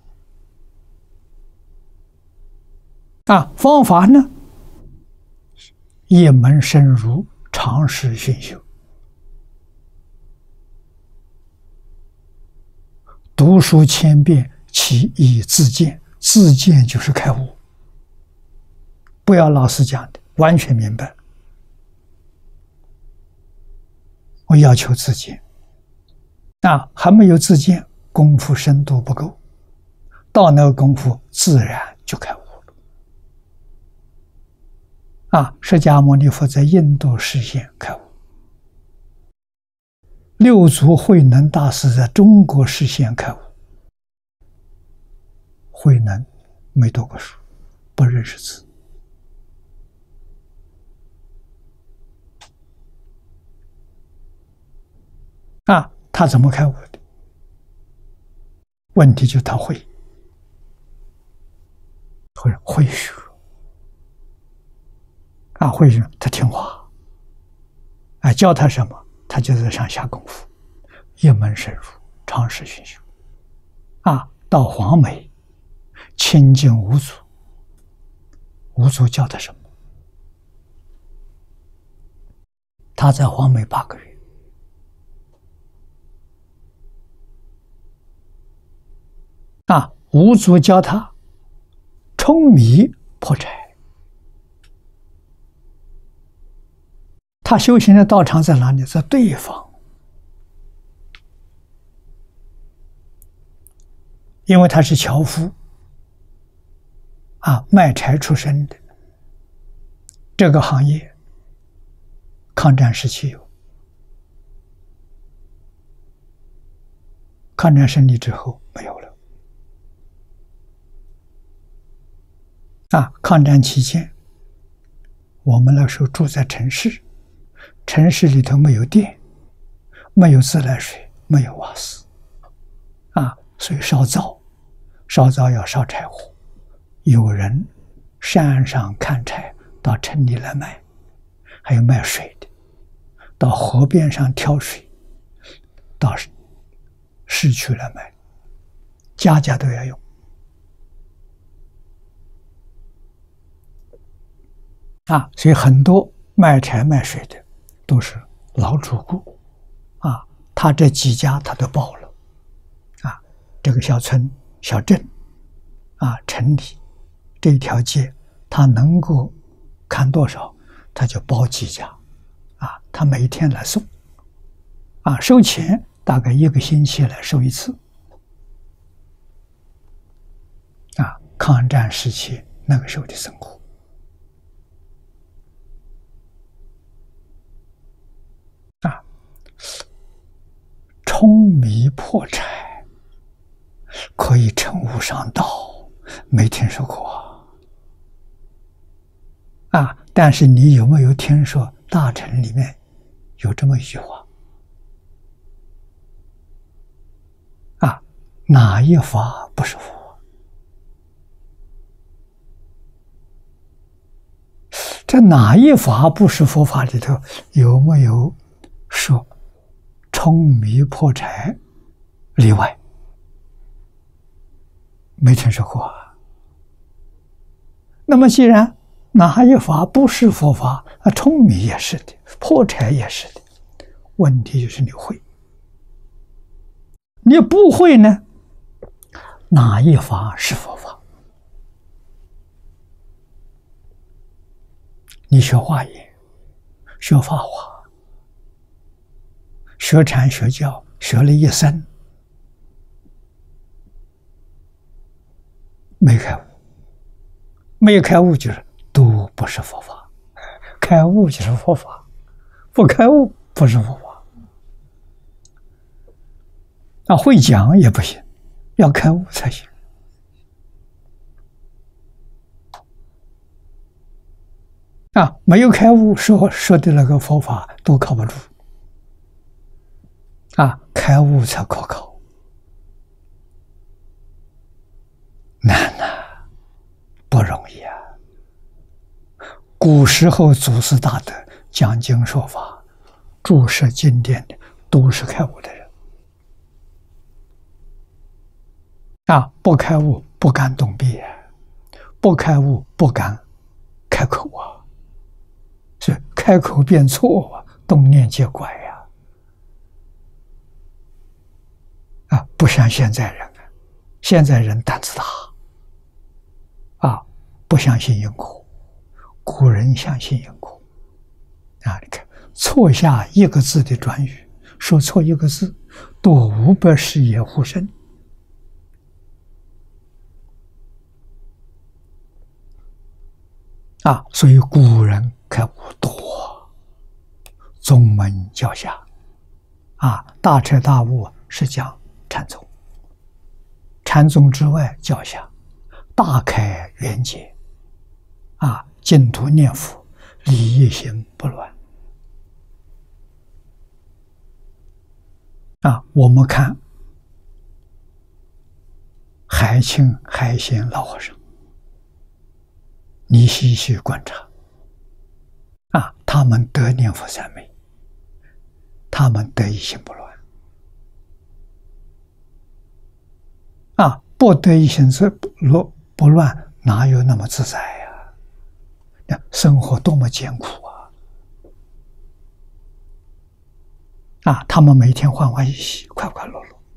啊，方法呢？一门深入，常识熏修，读书千遍，其义自见。自见就是开悟，不要老师讲的，完全明白。我要求自见啊，还没有自见，功夫深度不够，到那个功夫自然就开悟了啊！释迦牟尼佛在印度实现开悟，六祖慧能大师在中国实现开悟。慧能没读过书，不认识字啊，他怎么开悟的？问题就他会学啊，为什么？他听话，啊，教他什么，他就在上下功夫，一门深入，长时熏修。啊，到黄梅，清净无阻，无阻教他什么？他在黄梅8个月，啊，无阻教他冲迷破柴。他修行的道场在哪里？在对方，因为他是樵夫，啊，卖柴出身的，这个行业，抗战时期有，抗战胜利之后没有了。啊，抗战期间，我们那时候住在城市，城市里头没有电，没有自来水，没有瓦斯，啊，所以烧灶，烧灶要烧柴火。有人山上砍柴到城里来卖，还有卖水的，到河边上挑水，到市区来卖，家家都要用。啊，所以很多卖柴卖水的都是老主顾，啊，他这几家他都包了，啊，这个小村、小镇，啊，城里这一条街，他能够砍多少，他就包几家，啊，他每天来送，啊，收钱大概1个星期来收一次，啊，抗战时期那个时候的生活。啊，冲迷破柴可以成无上道，没听说过啊。但是你有没有听说大乘里面有这么一句话啊？哪一法不是佛？这哪一法不是佛法里头有没有说冲迷破柴例外？没听说过啊。那么既然哪一法不是佛法，啊，冲迷也是的，破柴也是的，问题就是你会，你不会呢？哪一法是佛法？你学华严，学法华，学禅学教，学了一生，没开悟，没开悟就是都不是佛法，开悟就是佛法，不开悟不是佛法。啊，会讲也不行，要开悟才行。啊，没有开悟，说的那个佛法都靠不住。啊，开悟才可靠，难啊，不容易啊。古时候祖师大德讲经说法、注释经典的，都是开悟的人。啊，不开悟不敢动笔，不开悟不敢开口啊。所以开口变错啊，动念皆怪呀。啊，不像现在人啊，现在人胆子大，啊，不相信因果，古人相信因果。啊，你看错下一个字的转语，说错一个字，多500世业护身。啊，所以古人开悟多，宗门教下，啊，大彻大悟是讲禅宗，禅宗之外教下，大开圆解，啊，净土念佛，理一心不乱。啊，我们看海清海贤老和尚，你细细观察， 他们得念佛三昧，他们得一心不乱。不得一心不乱，哪有那么自在呀？生活多么艰苦他们每天欢欢喜喜，快快乐乐。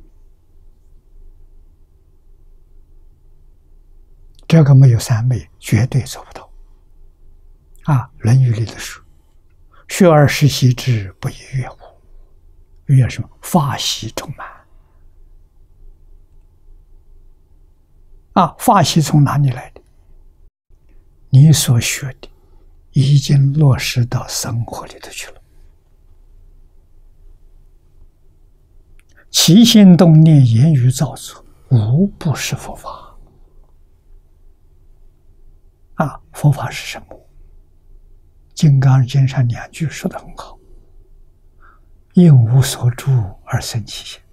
这个没有三昧，绝对做不到。论语里的说：“学而时习之，不亦说乎？”乐什么？法喜充满。法喜从哪里来的？你所学的已经落实到生活里头去了。起心动念、言语造作，无不是佛法。佛法是什么？金刚经上2句说得很好：“应无所住而生其心。”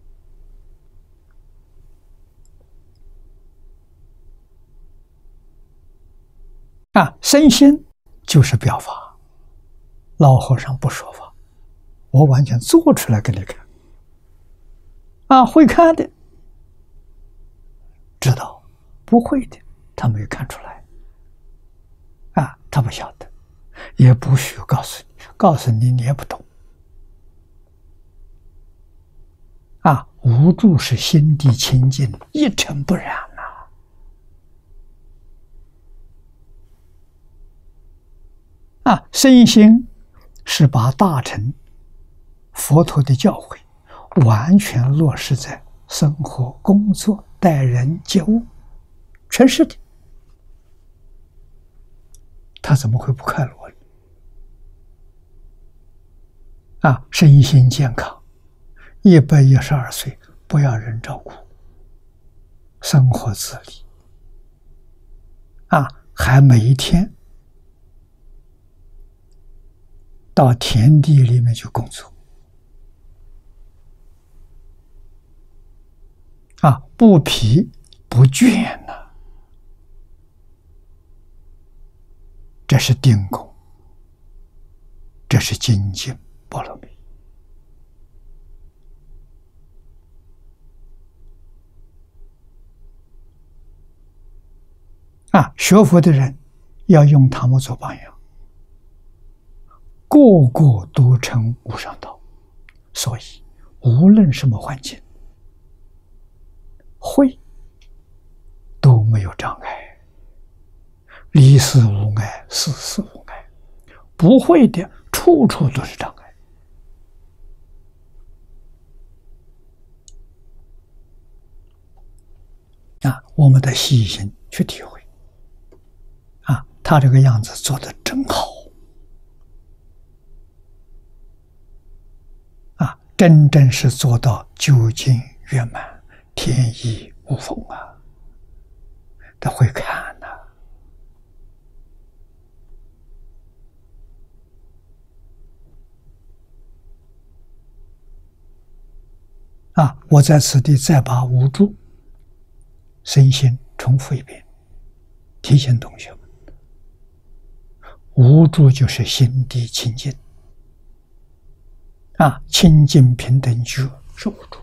身心就是表法。老和尚不说法，我完全做出来给你看。会看的知道，不会的他没有看出来。他不晓得，也不需要告诉你，告诉你你也不懂。无住是心地清净，一尘不染身心是把大乘佛陀的教诲完全落实在生活、工作、待人接物，全是的。他怎么会不快乐呢？身心健康，112岁，不要人照顾，生活自理，还每一天到田地里面去工作，不疲不倦这是定功，这是精进波罗蜜。学佛的人要用他们做榜样，个个都成无上道。所以无论什么环境，会都没有障碍，离事无碍，事事无碍。不会的，处处都是障碍。我们得细心去体会。他这个样子做得真好。真正是做到究竟圆满，天衣无缝他会看我在此地再把无住身心重复一遍，提醒同学们，无住就是心地清净清净平等觉是无住。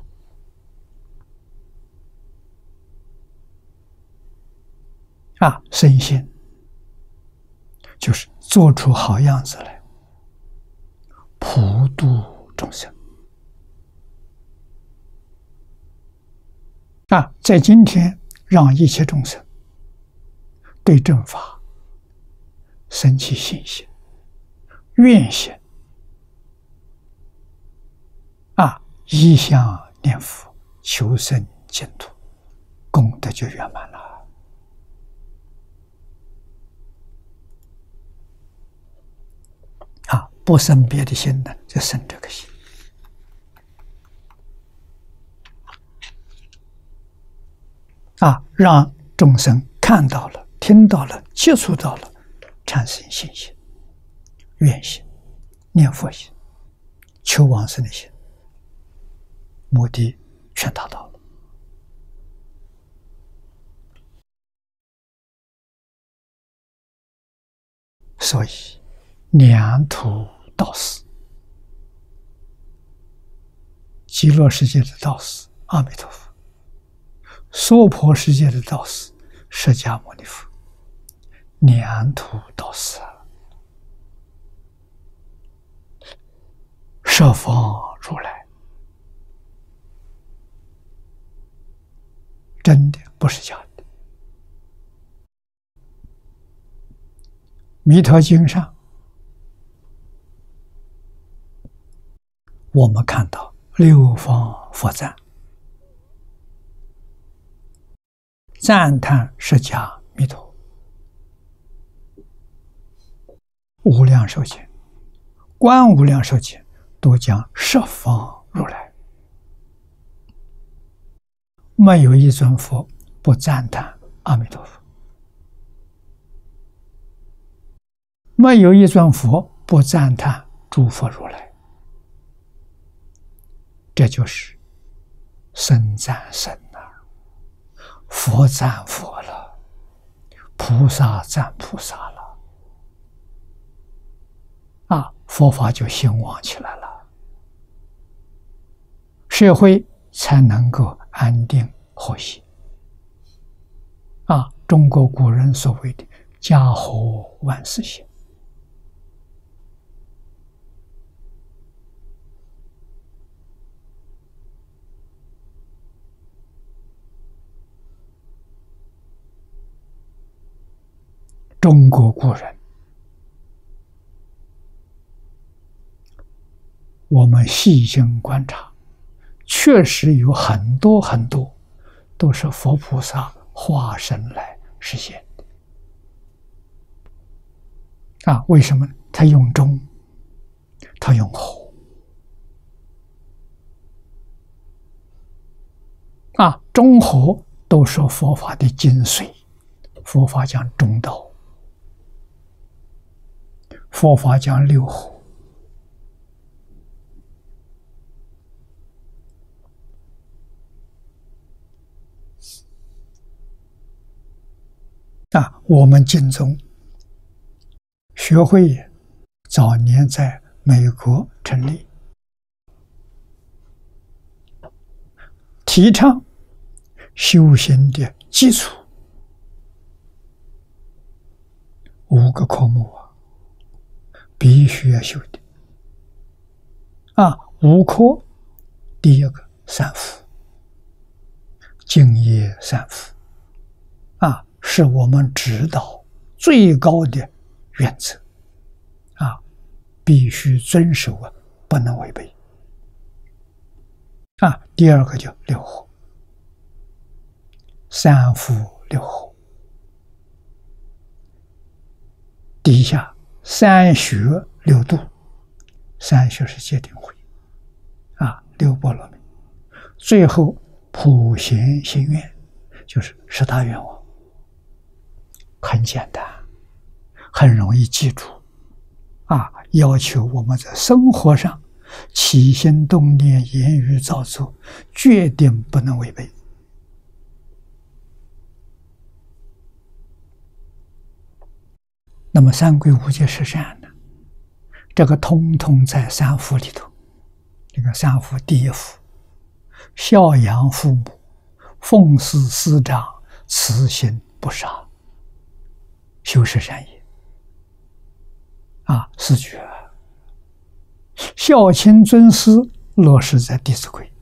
身心就是做出好样子来，普度众生。在今天让一切众生对正法生起信心、愿心，一向念佛，求生净土，功德就圆满了。不生别的心呢，就生这个心。让众生看到了、听到了、接触到了，产生信心、愿心、念佛心、求往生的心，目的全达到了。所以两途道士，极乐世界的道士阿弥陀佛，娑婆世界的道士释迦牟尼佛，两途道士十方如来，真的不是假的。弥陀经上，我们看到六方佛赞，赞叹释迦弥陀，无量寿经、观无量寿经都讲十方如来，没有一尊佛不赞叹阿弥陀佛，没有一尊佛不赞叹诸佛如来。这就是僧赞僧了，佛赞佛了，菩萨赞菩萨了，佛法就兴旺起来了，社会才能够安定和谐。中国古人所谓的家和万事兴。中国古人，我们细心观察，确实有很多都是佛菩萨化身来实现的。为什么呢？他用中，他用和。中和都是佛法的精髓。佛法讲中道，佛法讲六和。我们净宗学会早年在美国成立，提倡修行的基础5个科目必须要修的。5科，第一个三福，敬业三福，是我们指导最高的原则，必须遵守，不能违背。第二个叫六和，三福六和，底下三学六度，三学是戒定慧，六波罗蜜，最后普贤行愿，就是10大愿望。很简单，很容易记住，要求我们在生活上起心动念、言语造作，决定不能违背。那么三归五戒十善呢？这个通通在三福里头。这个三福第一福，孝养父母，奉事师长，慈心不杀。修十善业，四句孝亲尊师落实在《弟子规》，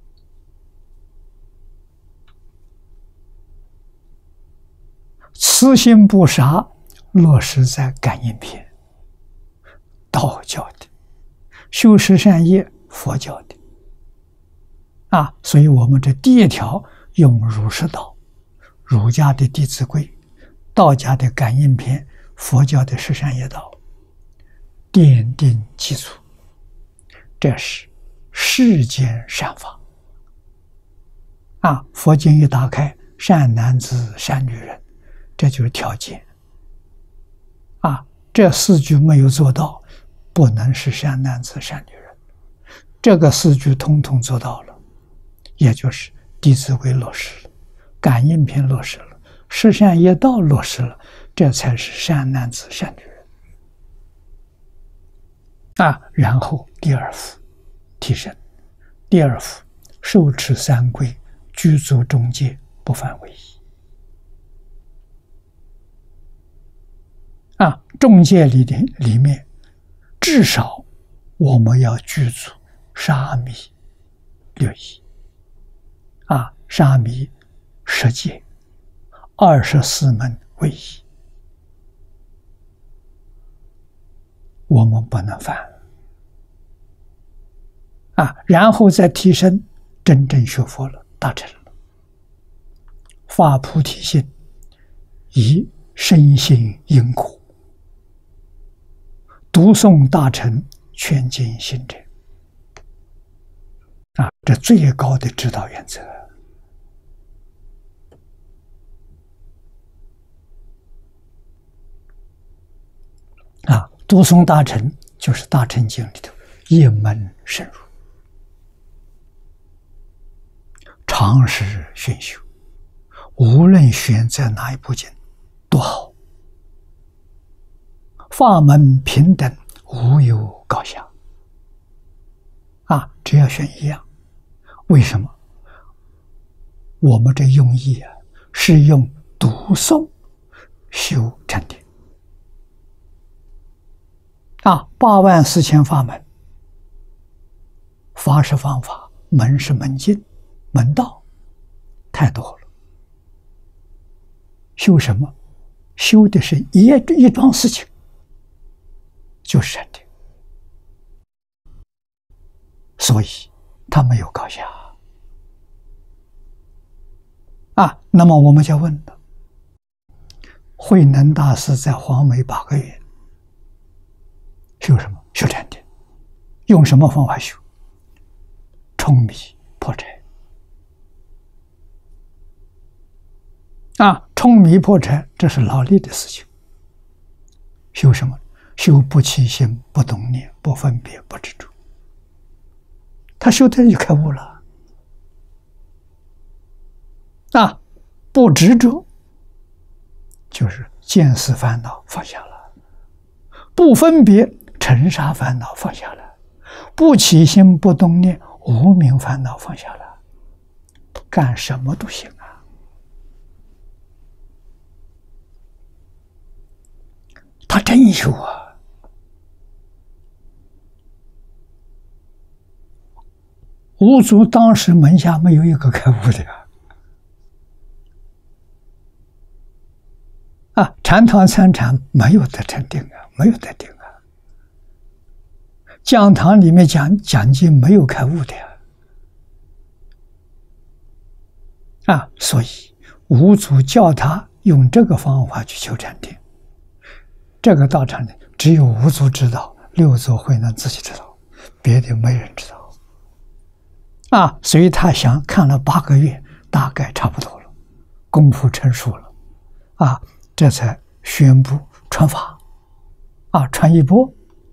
慈心不杀落实在《感应篇》，道教的；修十善业，佛教的。所以我们这第一条用儒释道，儒家的《弟子规》，道家的感应篇，佛教的十善业道，奠定基础。这是世间善法。佛经一打开，善男子、善女人，这就是条件。这4句没有做到，不能是善男子、善女人。这个4句统统做到了，也就是《弟子规》落实了，感应篇落实了，十善业道落实了，这才是善男子善女人。 然后第二幅提升，第二幅受持三规，具足中戒，不犯违仪。中戒里面，至少我们要具足沙弥6仪，沙弥10戒，24门为仪，我们不能犯。然后再提升，真正学佛了，大成了，发菩提心，以深信因果，读诵大乘劝进行者，这最高的指导原则。读诵大乘就是大乘经里头一门深入，常时熏修，无论选择哪一部经都好，法门平等，无有高下。只要选一样。为什么？我们这用意是用读诵修禅定。84000法门，法是方法，门是门径，门道太多了。修什么？修的是一桩事情，就是禅定。所以它没有高下。那么我们就问了，慧能大师在黄梅8个月修什么？修禅定。用什么方法修？冲迷破柴。冲迷破柴，这是劳力的事情。修什么？修不起心，不动念，不分别，不执着。他修的人就开悟了。不执着，就是见思烦恼放下了；不分别，尘沙烦恼放下了；不起心不动念，无明烦恼放下了。干什么都行啊！他真修啊！五祖当时门下没有一个开悟的呀。禅堂参禅没有得成定没有得定讲堂里面讲经没有开悟的所以五祖叫他用这个方法去求禅定。这个道场里只有五祖知道，六祖慧能自己知道，别的没人知道。所以他想看了8个月，大概差不多了，功夫成熟了，这才宣布传法，传一波，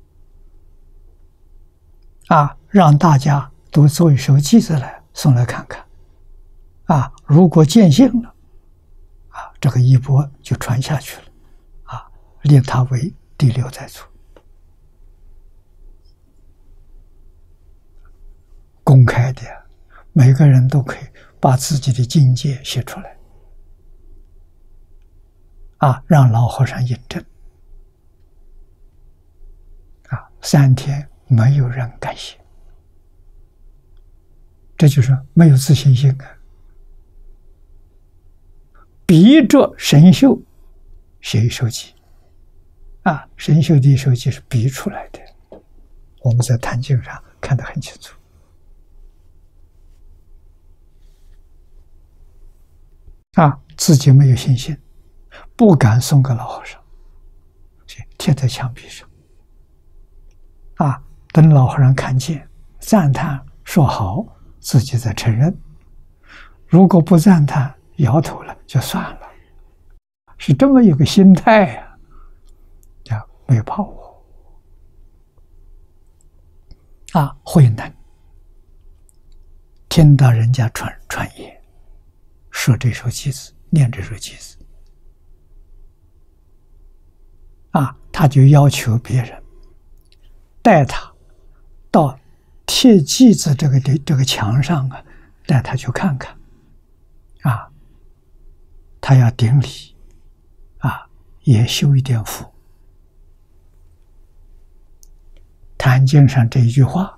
让大家都做一首偈子来送来看看，如果见性了，这个一波就传下去了，立他为第6代祖，公开的，每个人都可以把自己的境界写出来。让老和尚印证。3天没有人敢写，这就是没有自信心逼着神秀写一首偈，神秀的一首偈是逼出来的，我们在坛经上看得很清楚。自己没有信心，不敢送给老和尚，贴在墙壁上。等老和尚看见，赞叹说好，自己再承认。如果不赞叹，摇头了，就算了。是这么一个心态没有把握。慧能听到人家传言，说这首偈子，念这首偈子，他就要求别人带他到贴记子这个墙上啊，带他去看看，啊，他要顶礼，啊，也修一点福。坛经上这一句话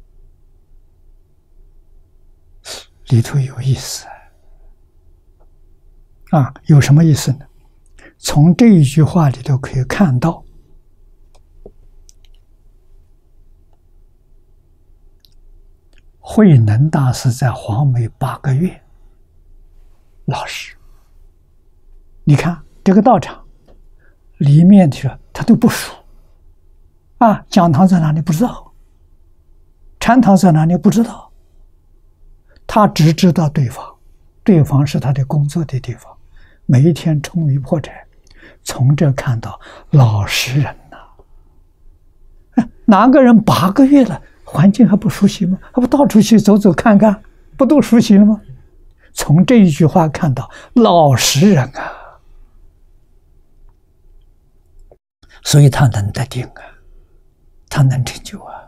里头有意思啊，有什么意思呢？从这一句话里头可以看到，慧能大师在黄梅8个月老实。你看这个道场里面去他都不熟啊，讲堂在哪里不知道，禅堂在哪里不知道，他只知道对方是他的工作的地方，每一天冲于破柴，从这看到老实人呐，哪个人8个月了，环境还不熟悉吗？还不到处去走走看看，不都熟悉了吗？从这一句话看到老实人啊，所以他能得定啊，他能成就啊。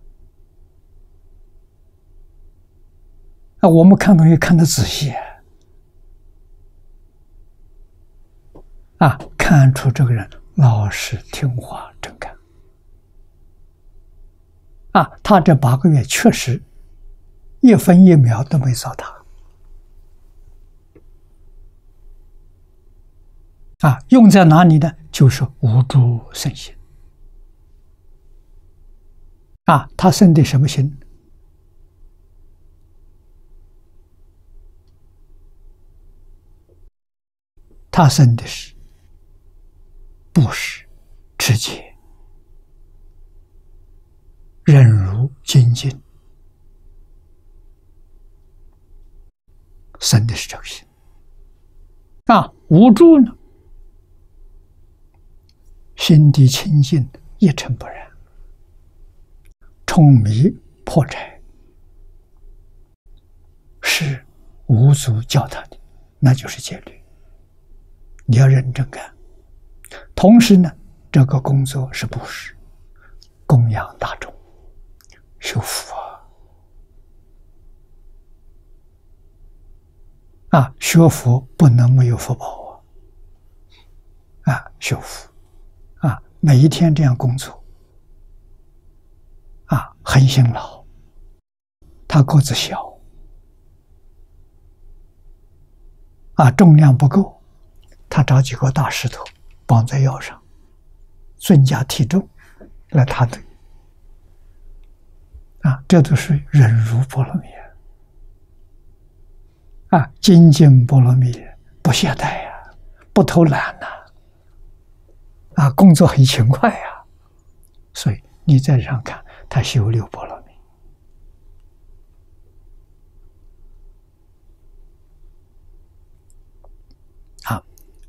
我们看东西看得仔细啊，看出这个人老实听话真干啊，他这8个月确实1分1秒都没糟蹋啊，用在哪里呢？就是无诸圣心啊，他生的什么心？他生的是布施、持戒、忍辱、精进，生的是这个心啊。无助呢，心地清净，一尘不染，冲迷破柴，是无足教他的，那就是戒律。你要认真干，同时呢，这个工作是布施，供养大众，修福啊！学佛不能没有福报啊！修福啊，每一天这样工作啊，很辛劳。他个子小啊，重量不够。他找几个大石头绑在腰上，增加体重来踏对啊，这都是忍辱波罗蜜啊，精进波罗蜜，不懈怠呀，不偷懒呐，啊，工作很勤快呀，所以你在这上看他修6波罗蜜啊。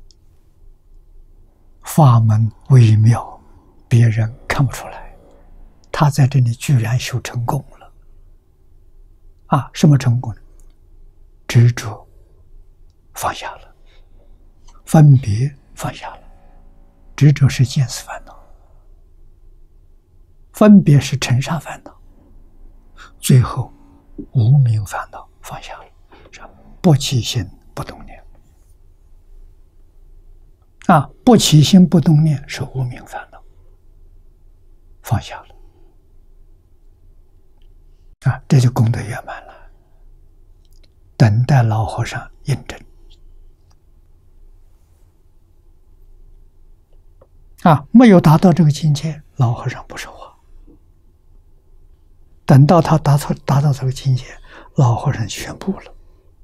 法门微妙，别人看不出来，他在这里居然修成功了啊！什么成功呢？执着放下了，分别放下了。执着是见思烦恼，分别是尘沙烦恼，最后无明烦恼放下了，不起心不动念啊，不起心不动念是无明烦恼，放下了啊，这就功德圆满了。等待老和尚印证啊，没有达到这个境界，老和尚不说话。等到他达到这个境界，老和尚宣布了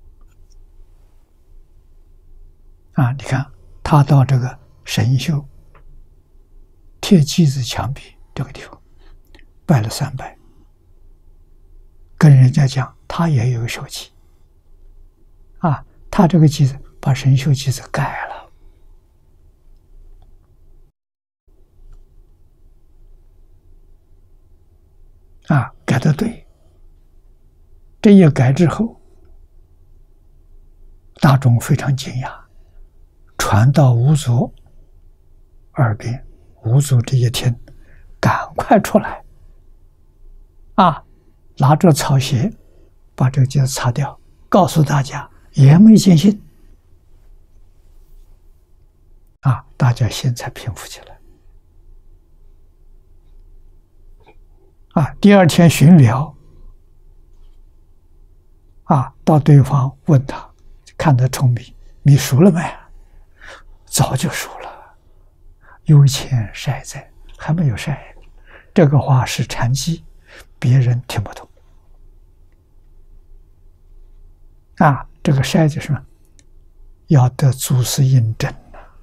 啊，你看。他到这个神秀贴记子墙壁这个地方拜了3拜，跟人家讲他也有手记啊，他这个记子把神秀记子改了啊，改得对。这一改之后，大众非常惊讶。传到五祖耳边，五祖这一听，赶快出来啊，拿着草鞋把这个结擦掉，告诉大家也没见性。啊，大家心才平复起来。啊，第二天巡聊，啊，到对方问他，看他聪明，你熟了没？早就熟了，有钱晒在，还没有晒。这个话是禅机，别人听不懂。啊，这个晒就是什么？要得祖师印证。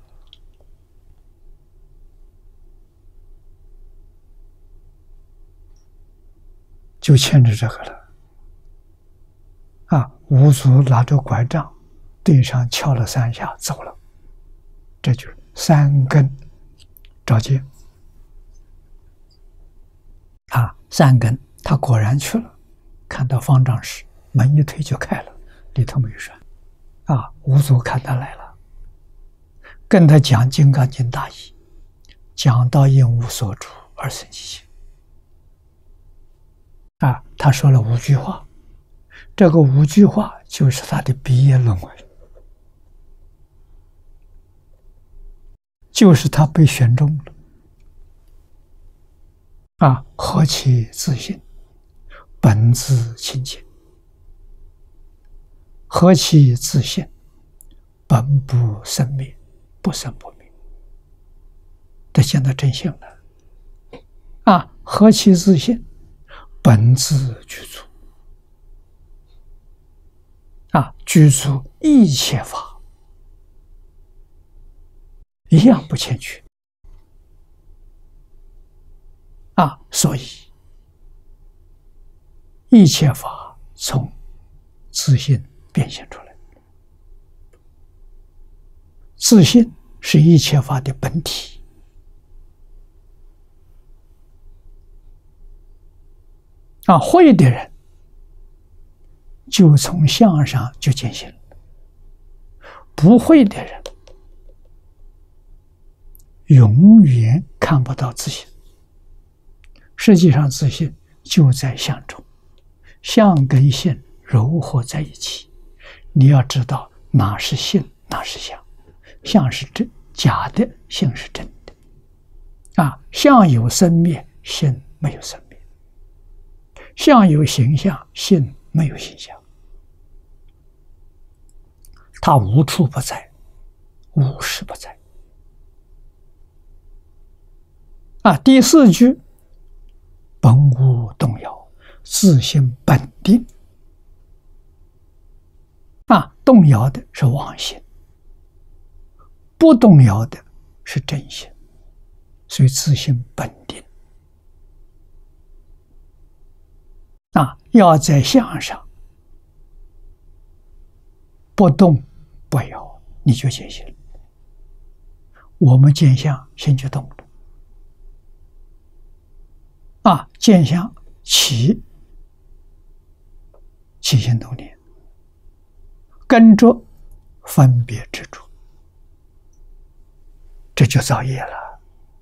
就牵着这个了。啊，五祖拿着拐杖，对上敲了3下，走了。这就是3根照见。啊，3根，他果然去了，看到方丈室，门一推就开了，里头没有栓。啊，五祖看他来了，跟他讲《金刚经》大义，讲到应无所住而生其心。啊，他说了5句话，这个5句话就是他的毕业论文，就是他被选中了。啊，何其自信，本自清净；何其自信，本不生灭，不生不灭。这现在真相了。啊，何其自信，本自具足。啊，具足一切法，一样不欠缺。啊，所以一切法从自信变现出来。自信是一切法的本体。啊，会的人就从相上就见性了，不会的人永远看不到自信。实际上，自信就在相中，相跟性糅合在一起。你要知道哪是性，哪是相。相是真假的，性是真的。啊，相有生灭，性没有生灭；相有形象，性没有形象。它无处不在，无时不在。啊，第4句，本无动摇，自性本定。啊，动摇的是妄心，不动摇的是真心，所以自性本定。啊，要在相上不动不摇，你就见性。我们见相，心就动了。啊，见相起心动念，跟着分别执着，这就造业了。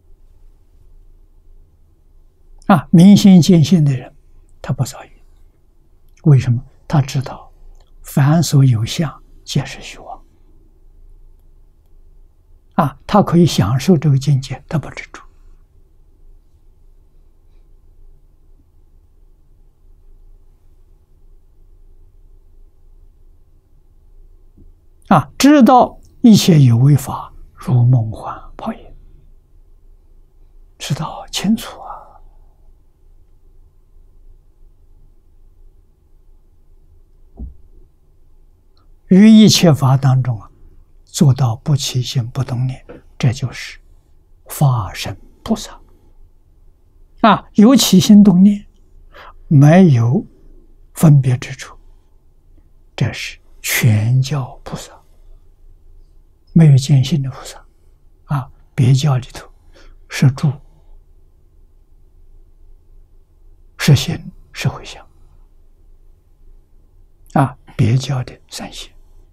啊，明心见性的人，他不造业。为什么？他知道凡所有相，皆是虚妄。啊，他可以享受这个境界，他不执着。啊，知道一切有为法，如梦幻泡影，知道清楚啊。于一切法当中啊，做到不起心不动念，这就是法身菩萨。啊，有起心动念，没有分别之处，这是全教菩萨。没有见性的菩萨。啊，别教里头是住、是心、是回向。啊，别教的3心。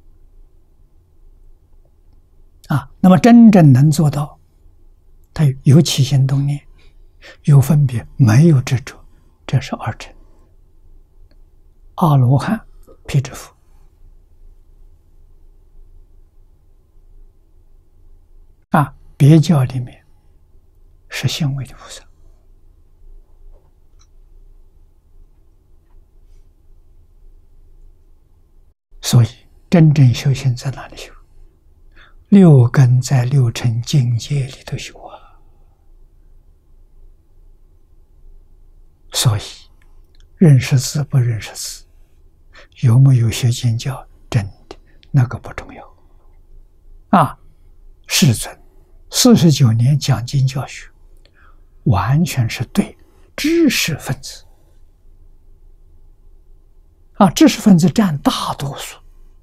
啊，那么真正能做到，他有起心动念，有分别，没有执着， 这是二乘。阿罗汉辟支佛，别教里面是行为的菩萨。所以真正修行在哪里修？六根在六尘境界里头修啊。所以认识字不认识字，有没有学经教，真的那个不重要。世尊49年讲经教学，完全是对知识分子。知识分子占大多数，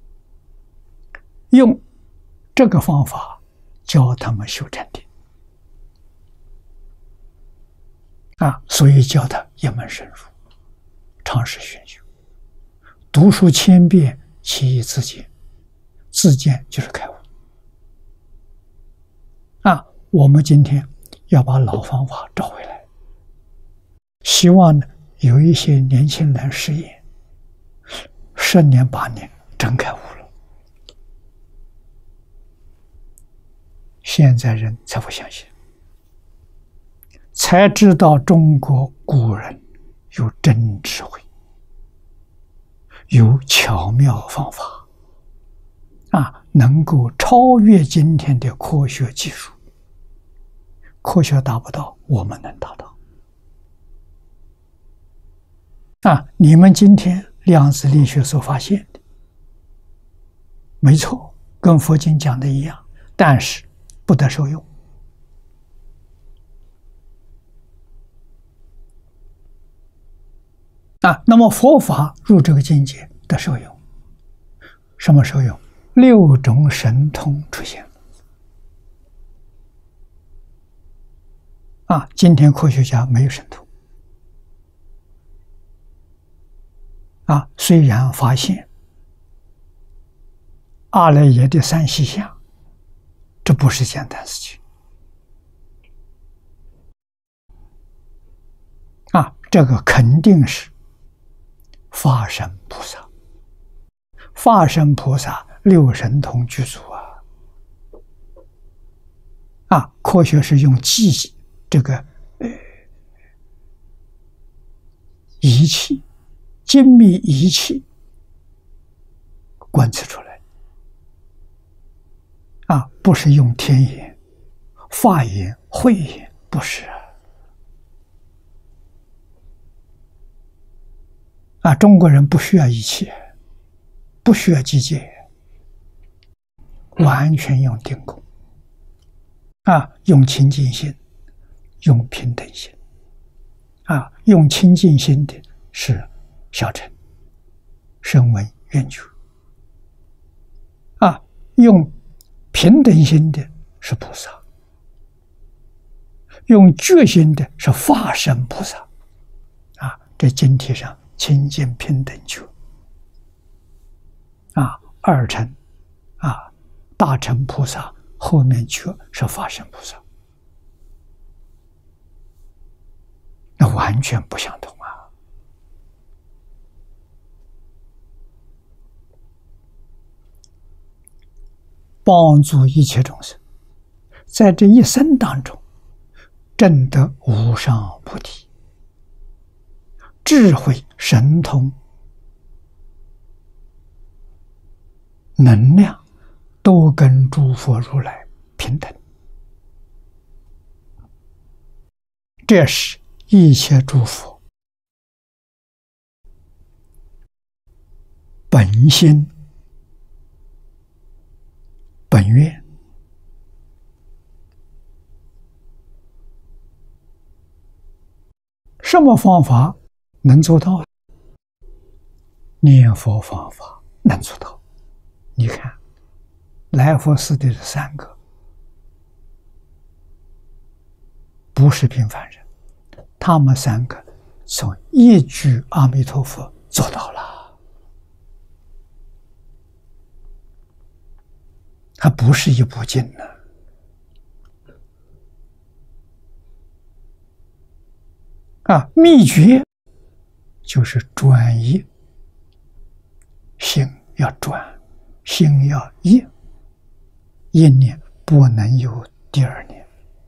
用这个方法教他们修禅定。所以教他一门深入，常识熏修，读书千遍，其义自见。自见就是开悟。我们今天要把老方法找回来，希望呢有一些年轻人试验，10年8年真开悟了。现在人才不相信，才知道中国古人有真智慧，有巧妙方法，能够超越今天的科学技术。科学达不到，我们能达到。你们今天量子力学所发现的，没错，跟佛经讲的一样，但是不得受用。那么佛法入这个境界的受用，什么受用？6种神通出现了。今天科学家没有神通。虽然发现阿赖耶的3细相，这不是简单事情。这个肯定是法身菩萨。法身菩萨6神通具足科学是用这个仪器，精密仪器观测出来不是用天眼、法眼、慧眼，不是中国人不需要仪器，不需要机械，完全用定功用清净心，用平等心用清净心的是小乘声闻缘觉用平等心的是菩萨，用觉心的是法身菩萨这经题上清净平等觉二乘大乘菩萨后面觉是法身菩萨，那完全不相同帮助一切众生在这一生当中证得无上菩提，智慧神通能量都跟诸佛如来平等。这是一切诸佛本心本愿。什么方法能做到？念佛方法能做到。你看来佛寺的这3个不是平凡人，他们3个从一句阿弥陀佛做到了，它不是一部经呢。秘诀就是专一，心要专，心要一，一念不能有第二念。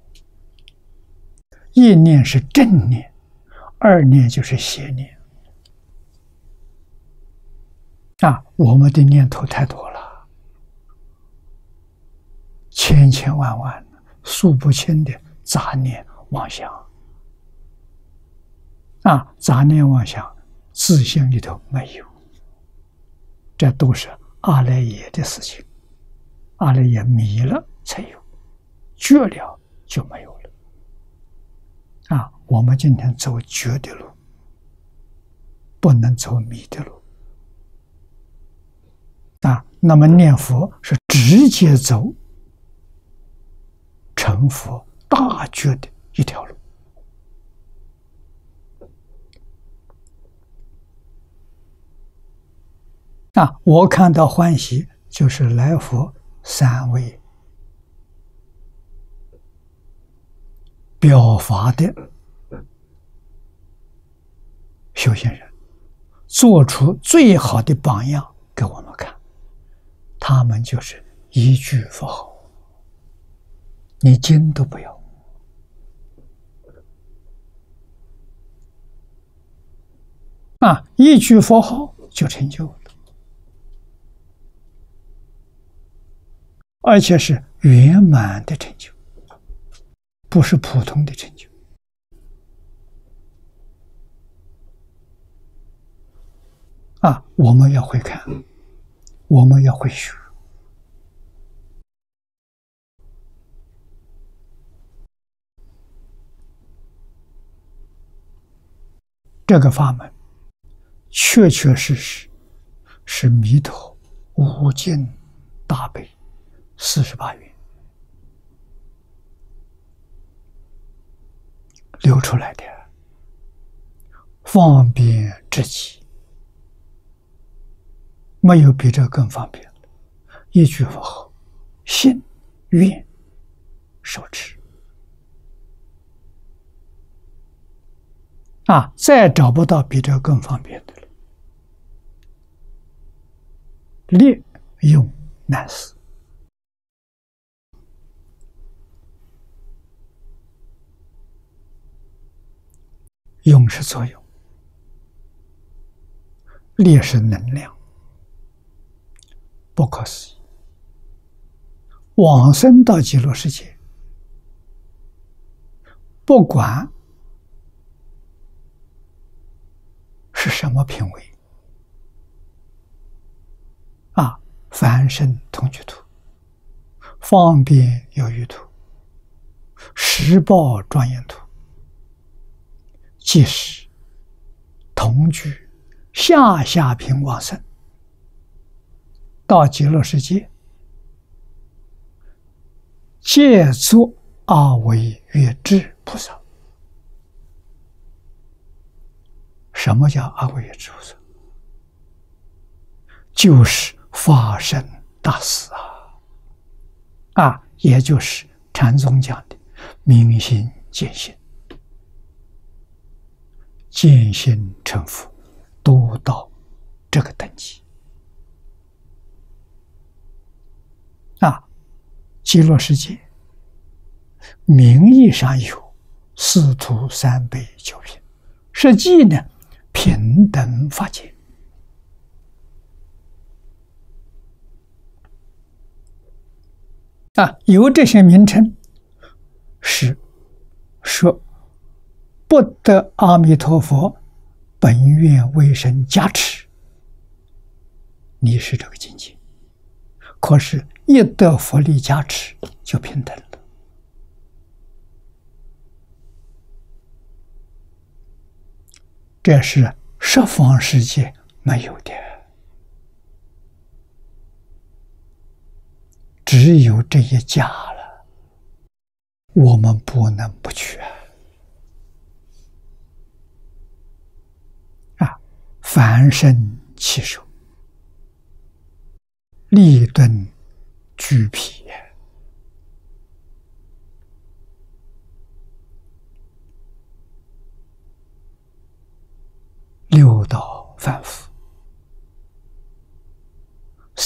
一念是正念，二念就是邪念。我们的念头太多了，千千万万、数不清的杂念妄想。杂念妄想，自性里头没有，这都是阿赖耶的事情。阿赖耶迷了才有，绝了就没有了。我们今天走绝的路，不能走迷的路。那么念佛是直接走成佛大觉的一条路。我看到欢喜，就是来佛三位表法的修行人，做出最好的榜样给我们看。他们就是一句佛号，你经都不要。一句佛号就成就了，而且是圆满的成就，不是普通的成就。我们要会看，我们要会学。这个法门确确实实是弥陀无尽大悲48愿流出来的，方便至极，没有比这更方便了。一句佛号，信愿受持。再找不到比这更方便的了。略用难思。用是作用，略是能量，不可思议。往生到极乐世界，不管是什么品位，凡圣同居土、方便有余土、实报庄严土，即使同居下品往生，到极乐世界，皆作阿惟越致菩萨。什么叫阿惟越致菩萨？就是法身大士也就是禅宗讲的明心见性，见性成佛，都到这个等级。极乐世界名义上有四土三辈九品，实际呢平等法界。有这些名称，是说不得阿弥陀佛本愿威神加持，你是这个境界。可是，一得佛力加持，就平等了。这是十方世界没有的，只有这一家了，我们不能不去凡圣起手，立顿俱疲，六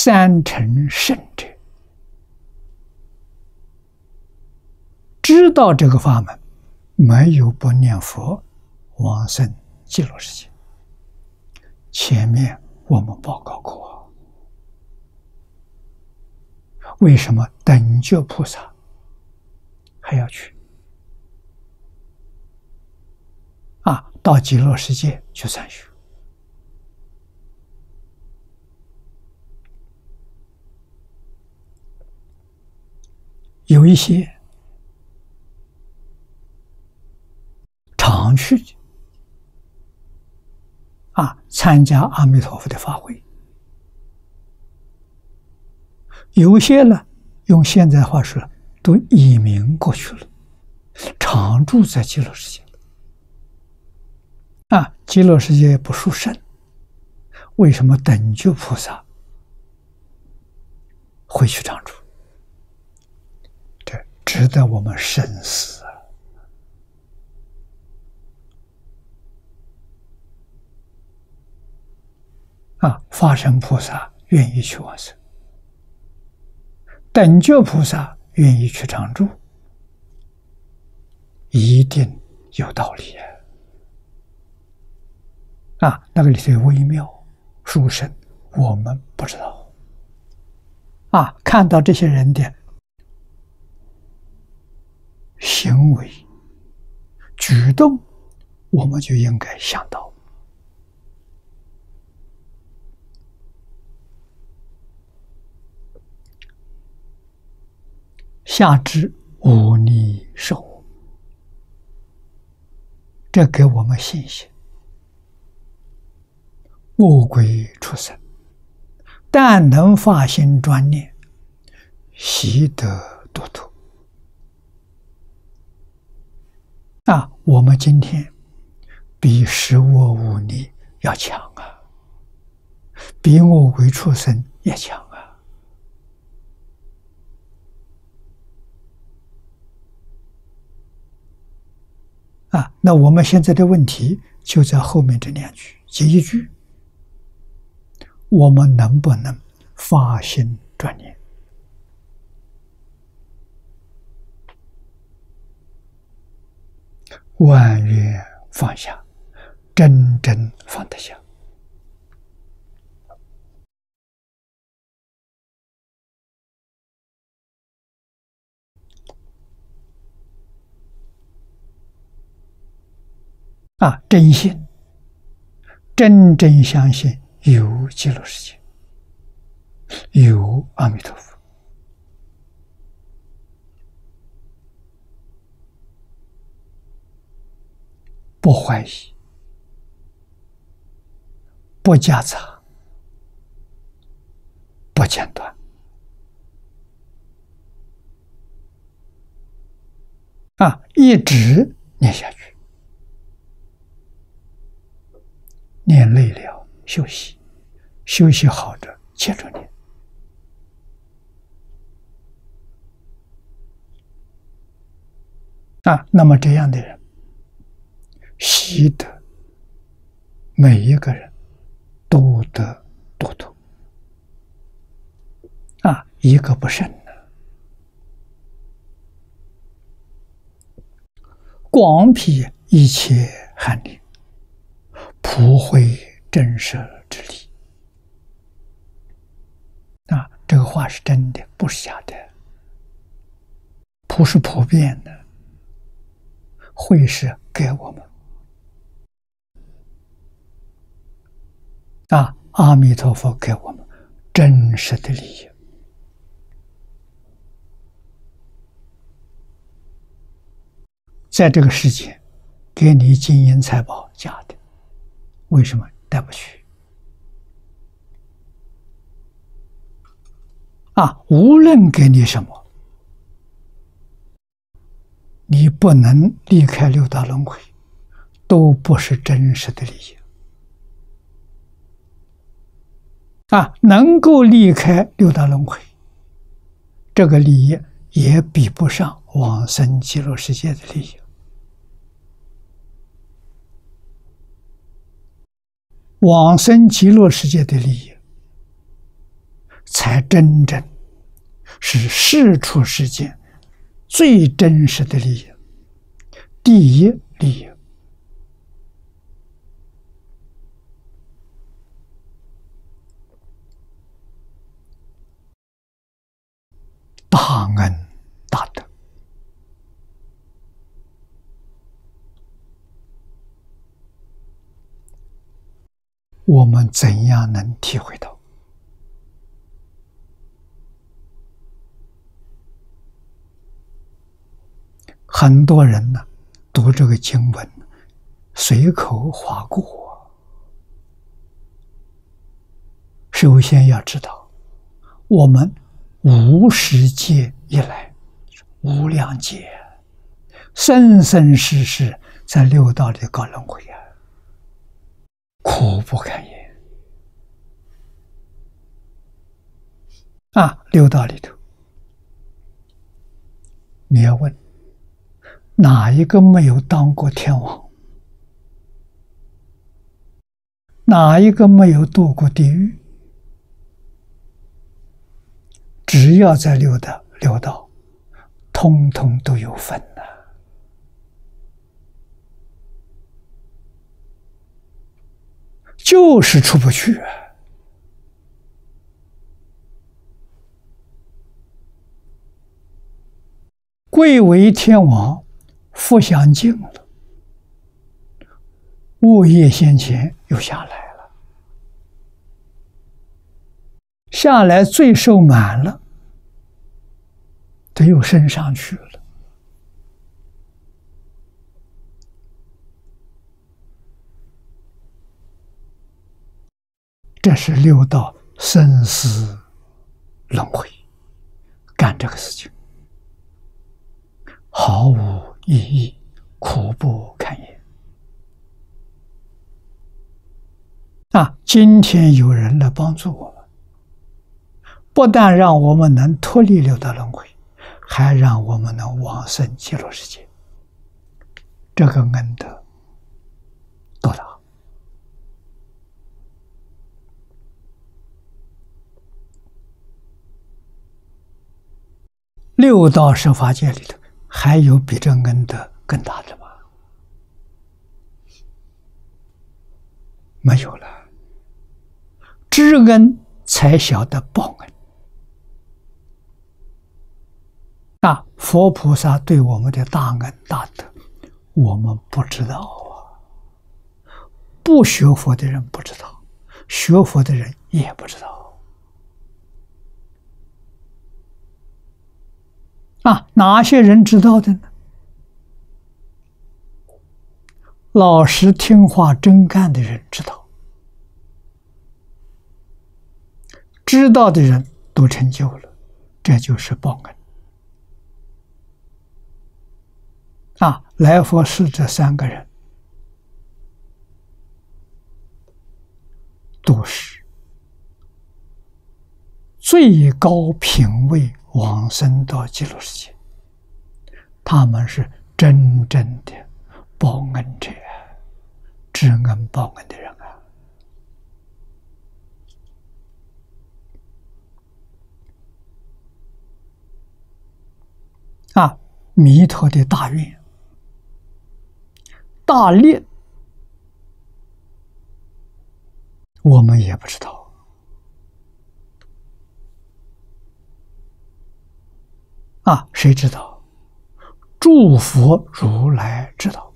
三乘圣者，知道这个法门，没有不念佛往生极乐世界。前面我们报告过，为什么等觉菩萨还要去到极乐世界去参学？有一些常去的参加阿弥陀佛的法会，有些呢，用现在话说，都移民过去了，常住在极乐世界极乐世界不殊胜，为什么等觉菩萨会去常住？这值得我们深思法身菩萨愿意去往生，等觉菩萨愿意去常住，一定有道理那个里头微妙殊胜，我们不知道看到这些人的行为举动，我们就应该想到下至无逆受，这给我们信心。恶鬼畜生，但能发心专念，悉得度脱。我们今天比十恶无逆要强比恶鬼畜生也强那我们现在的问题就在后面这两句，这一句，我们能不能发心专念？万缘放下，真正放得下。真信，真正相信有极乐世界，有阿弥陀佛，不怀疑，不夹杂，不间断一直念下去。念累了休息，休息好的接着念。那么这样的人，悉得每一个人都得度脱一个不剩的。广辟一切寒灵，普惠震慑之力这个话是真的，不是假的。普是普遍的，惠是给我们阿弥陀佛给我们真实的利益。在这个世界给你金银财宝假的，为什么带不去无论给你什么，你不能离开六道轮回，都不是真实的利益能够离开六道轮回，这个利益也比不上往生极乐世界的利益。往生极乐世界的利益才真正是世出世间最真实的利益，第一利益。大恩大德，我们怎样能体会到？很多人呢，读这个经文，随口划过。首先要知道，我们无始劫以来，无量劫，生生世世在六道里搞轮回啊，苦不堪言啊！六道里头，你要问哪一个没有当过天王？哪一个没有堕过地狱？只要在六道，通通都有份呐。就是出不去啊。贵为天王，福享尽了，物业先前又下来了，下来罪受满了，他又升上去了。这是六道生死轮回，干这个事情毫无意义，苦不堪言啊！今天有人来帮助我们，不但让我们能脱离六道轮回，还让我们能往生极乐世界，这个恩德多大！六道十法界里头，还有比这恩德更大的吗？没有了。知恩才晓得报恩啊！佛菩萨对我们的大恩大德，我们不知道啊。不学佛的人不知道，学佛的人也不知道啊。哪些人知道的呢？老实听话真干的人知道，知道的人都成就了，这就是报恩啊！来佛寺这三个人都是最高品位往生到极乐世界，他们是真正的报恩者，知恩报恩的人啊！弥陀的大愿、大力，我们也不知道啊。谁知道？诸佛如来知道，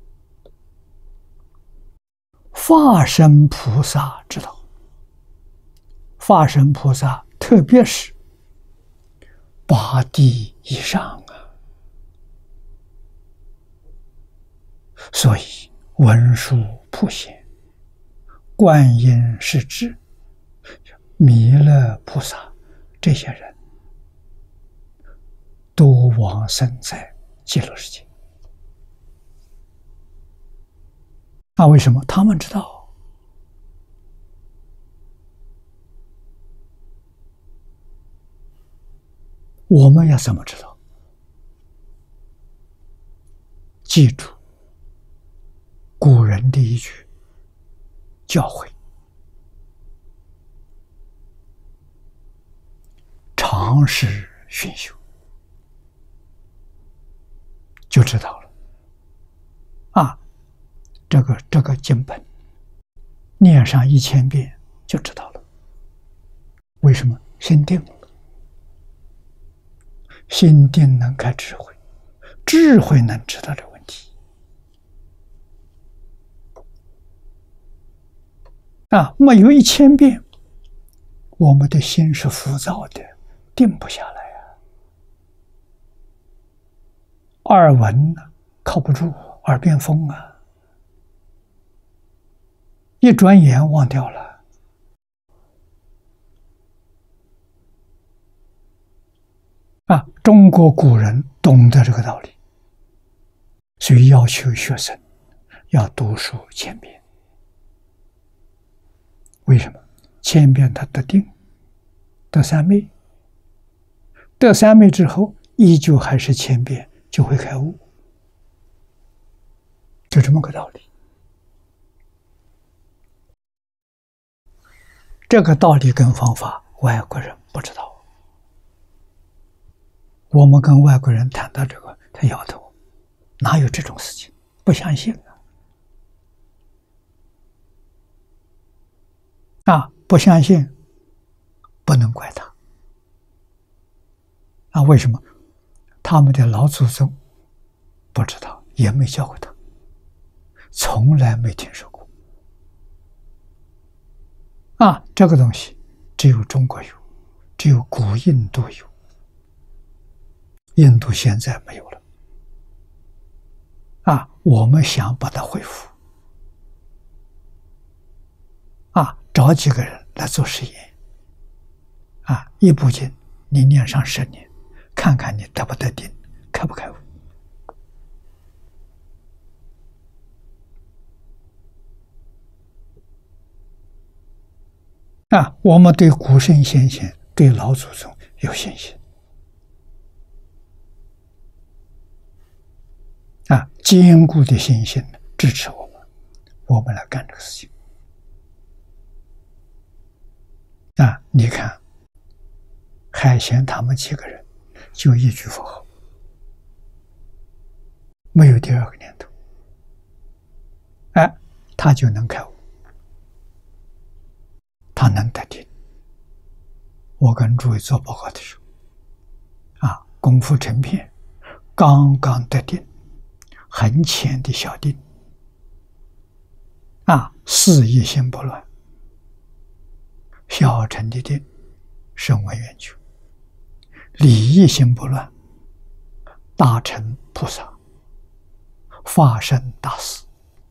法身菩萨知道。法身菩萨特别是八地以上啊，所以文殊普贤、观音是智、弥勒菩萨这些人都往生在极乐世界。那为什么？他们知道。我们要怎么知道？记住古人的一句教诲： 常识熏修，就知道了。啊，这个经本念上1000遍就知道了。为什么？心定了，心定能开智慧，智慧能知道这个问题。啊，没有1000遍，我们的心是浮躁的，定不下来啊。耳闻靠不住，耳边风啊，一转眼忘掉了。啊，中国古人懂得这个道理，所以要求学生要读书1000遍。为什么？1000遍他得定，得三昧，得三昧之后，依旧还是1000遍就会开悟，就这么个道理。这个道理跟方法，外国人不知道。我们跟外国人谈到这个，他摇头，哪有这种事情？不相信啊！不相信，不能怪他。啊，为什么？他们的老祖宗不知道，也没教过他，从来没听说过。啊，这个东西只有中国有，只有古印度有，印度现在没有了。啊，我们想把它恢复。啊，找几个人来做实验。啊，一部经你念上10年，看看你得不得定，开不开悟。啊，我们对古圣先贤、对老祖宗有信心。啊，坚固的信心支持我们来干这个事情。啊，你看，海贤他们几个人就一句佛号，没有第二个念头，哎，他就能开悟，他能得定。我跟诸位做报告的时候，啊，功夫成片，刚刚得定，很浅的小定，啊，事业心不乱，小乘的定，声闻缘觉，理义心不乱，大乘菩萨，法身大士。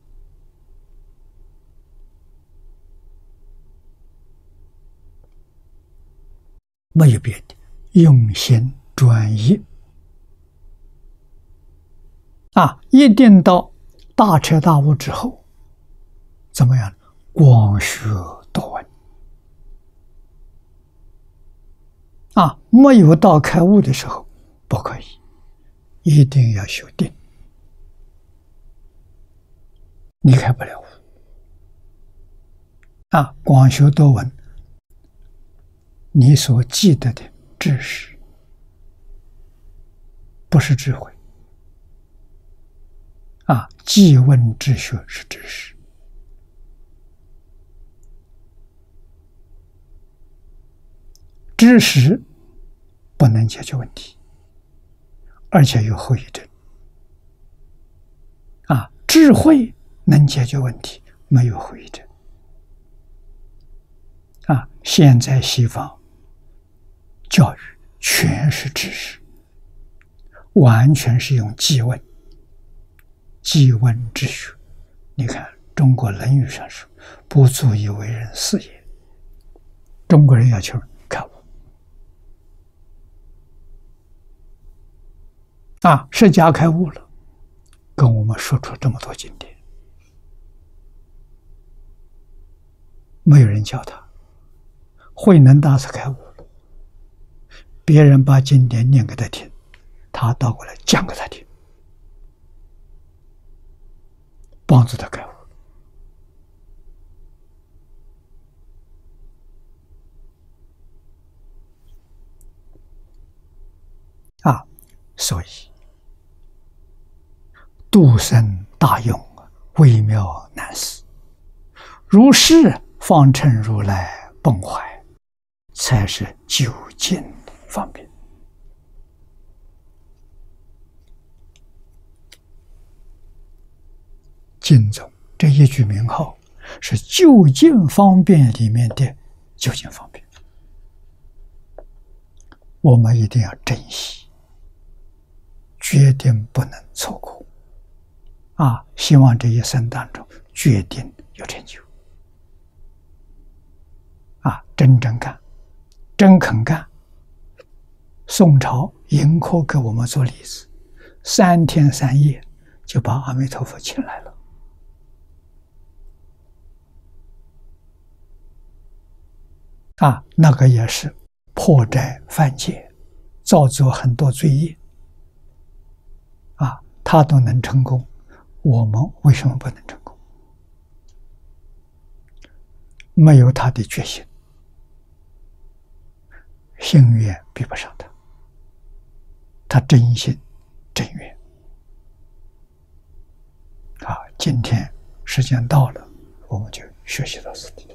没有别的，用心专一。啊，一定到大彻大悟之后，怎么样？广学多闻。啊，没有到开悟的时候，不可以，一定要修定，离开不了悟。啊，广学多闻，你所记得的知识，不是智慧。啊，记问之学是知识。知识不能解决问题，而且有后遗症。啊，智慧能解决问题，没有后遗症。啊，现在西方教育全是知识，完全是用记问，记问之学。你看中国《论语》上说：“不足以为人师也。”中国人要求开悟。啊，释迦开悟了，跟我们说出这么多经典，没有人教他。慧能大师开悟了，别人把经典念给他听，他倒过来讲给他听，帮助他开悟。 所以度生大用，微妙难思。如是方成如来崩坏，才是究竟方便。净宗这一句名号是究竟方便里面的究竟方便，我们一定要珍惜，决定不能错过。希望这一生当中决定有成就。真正干，真肯干。宋朝盈科给我们做例子，3天3夜就把阿弥陀佛请来了。那个也是破斋犯戒，造作很多罪业。他都能成功，我们为什么不能成功？没有他的决心，心愿比不上他，他真心真愿。今天时间到了，我们就学习到此地。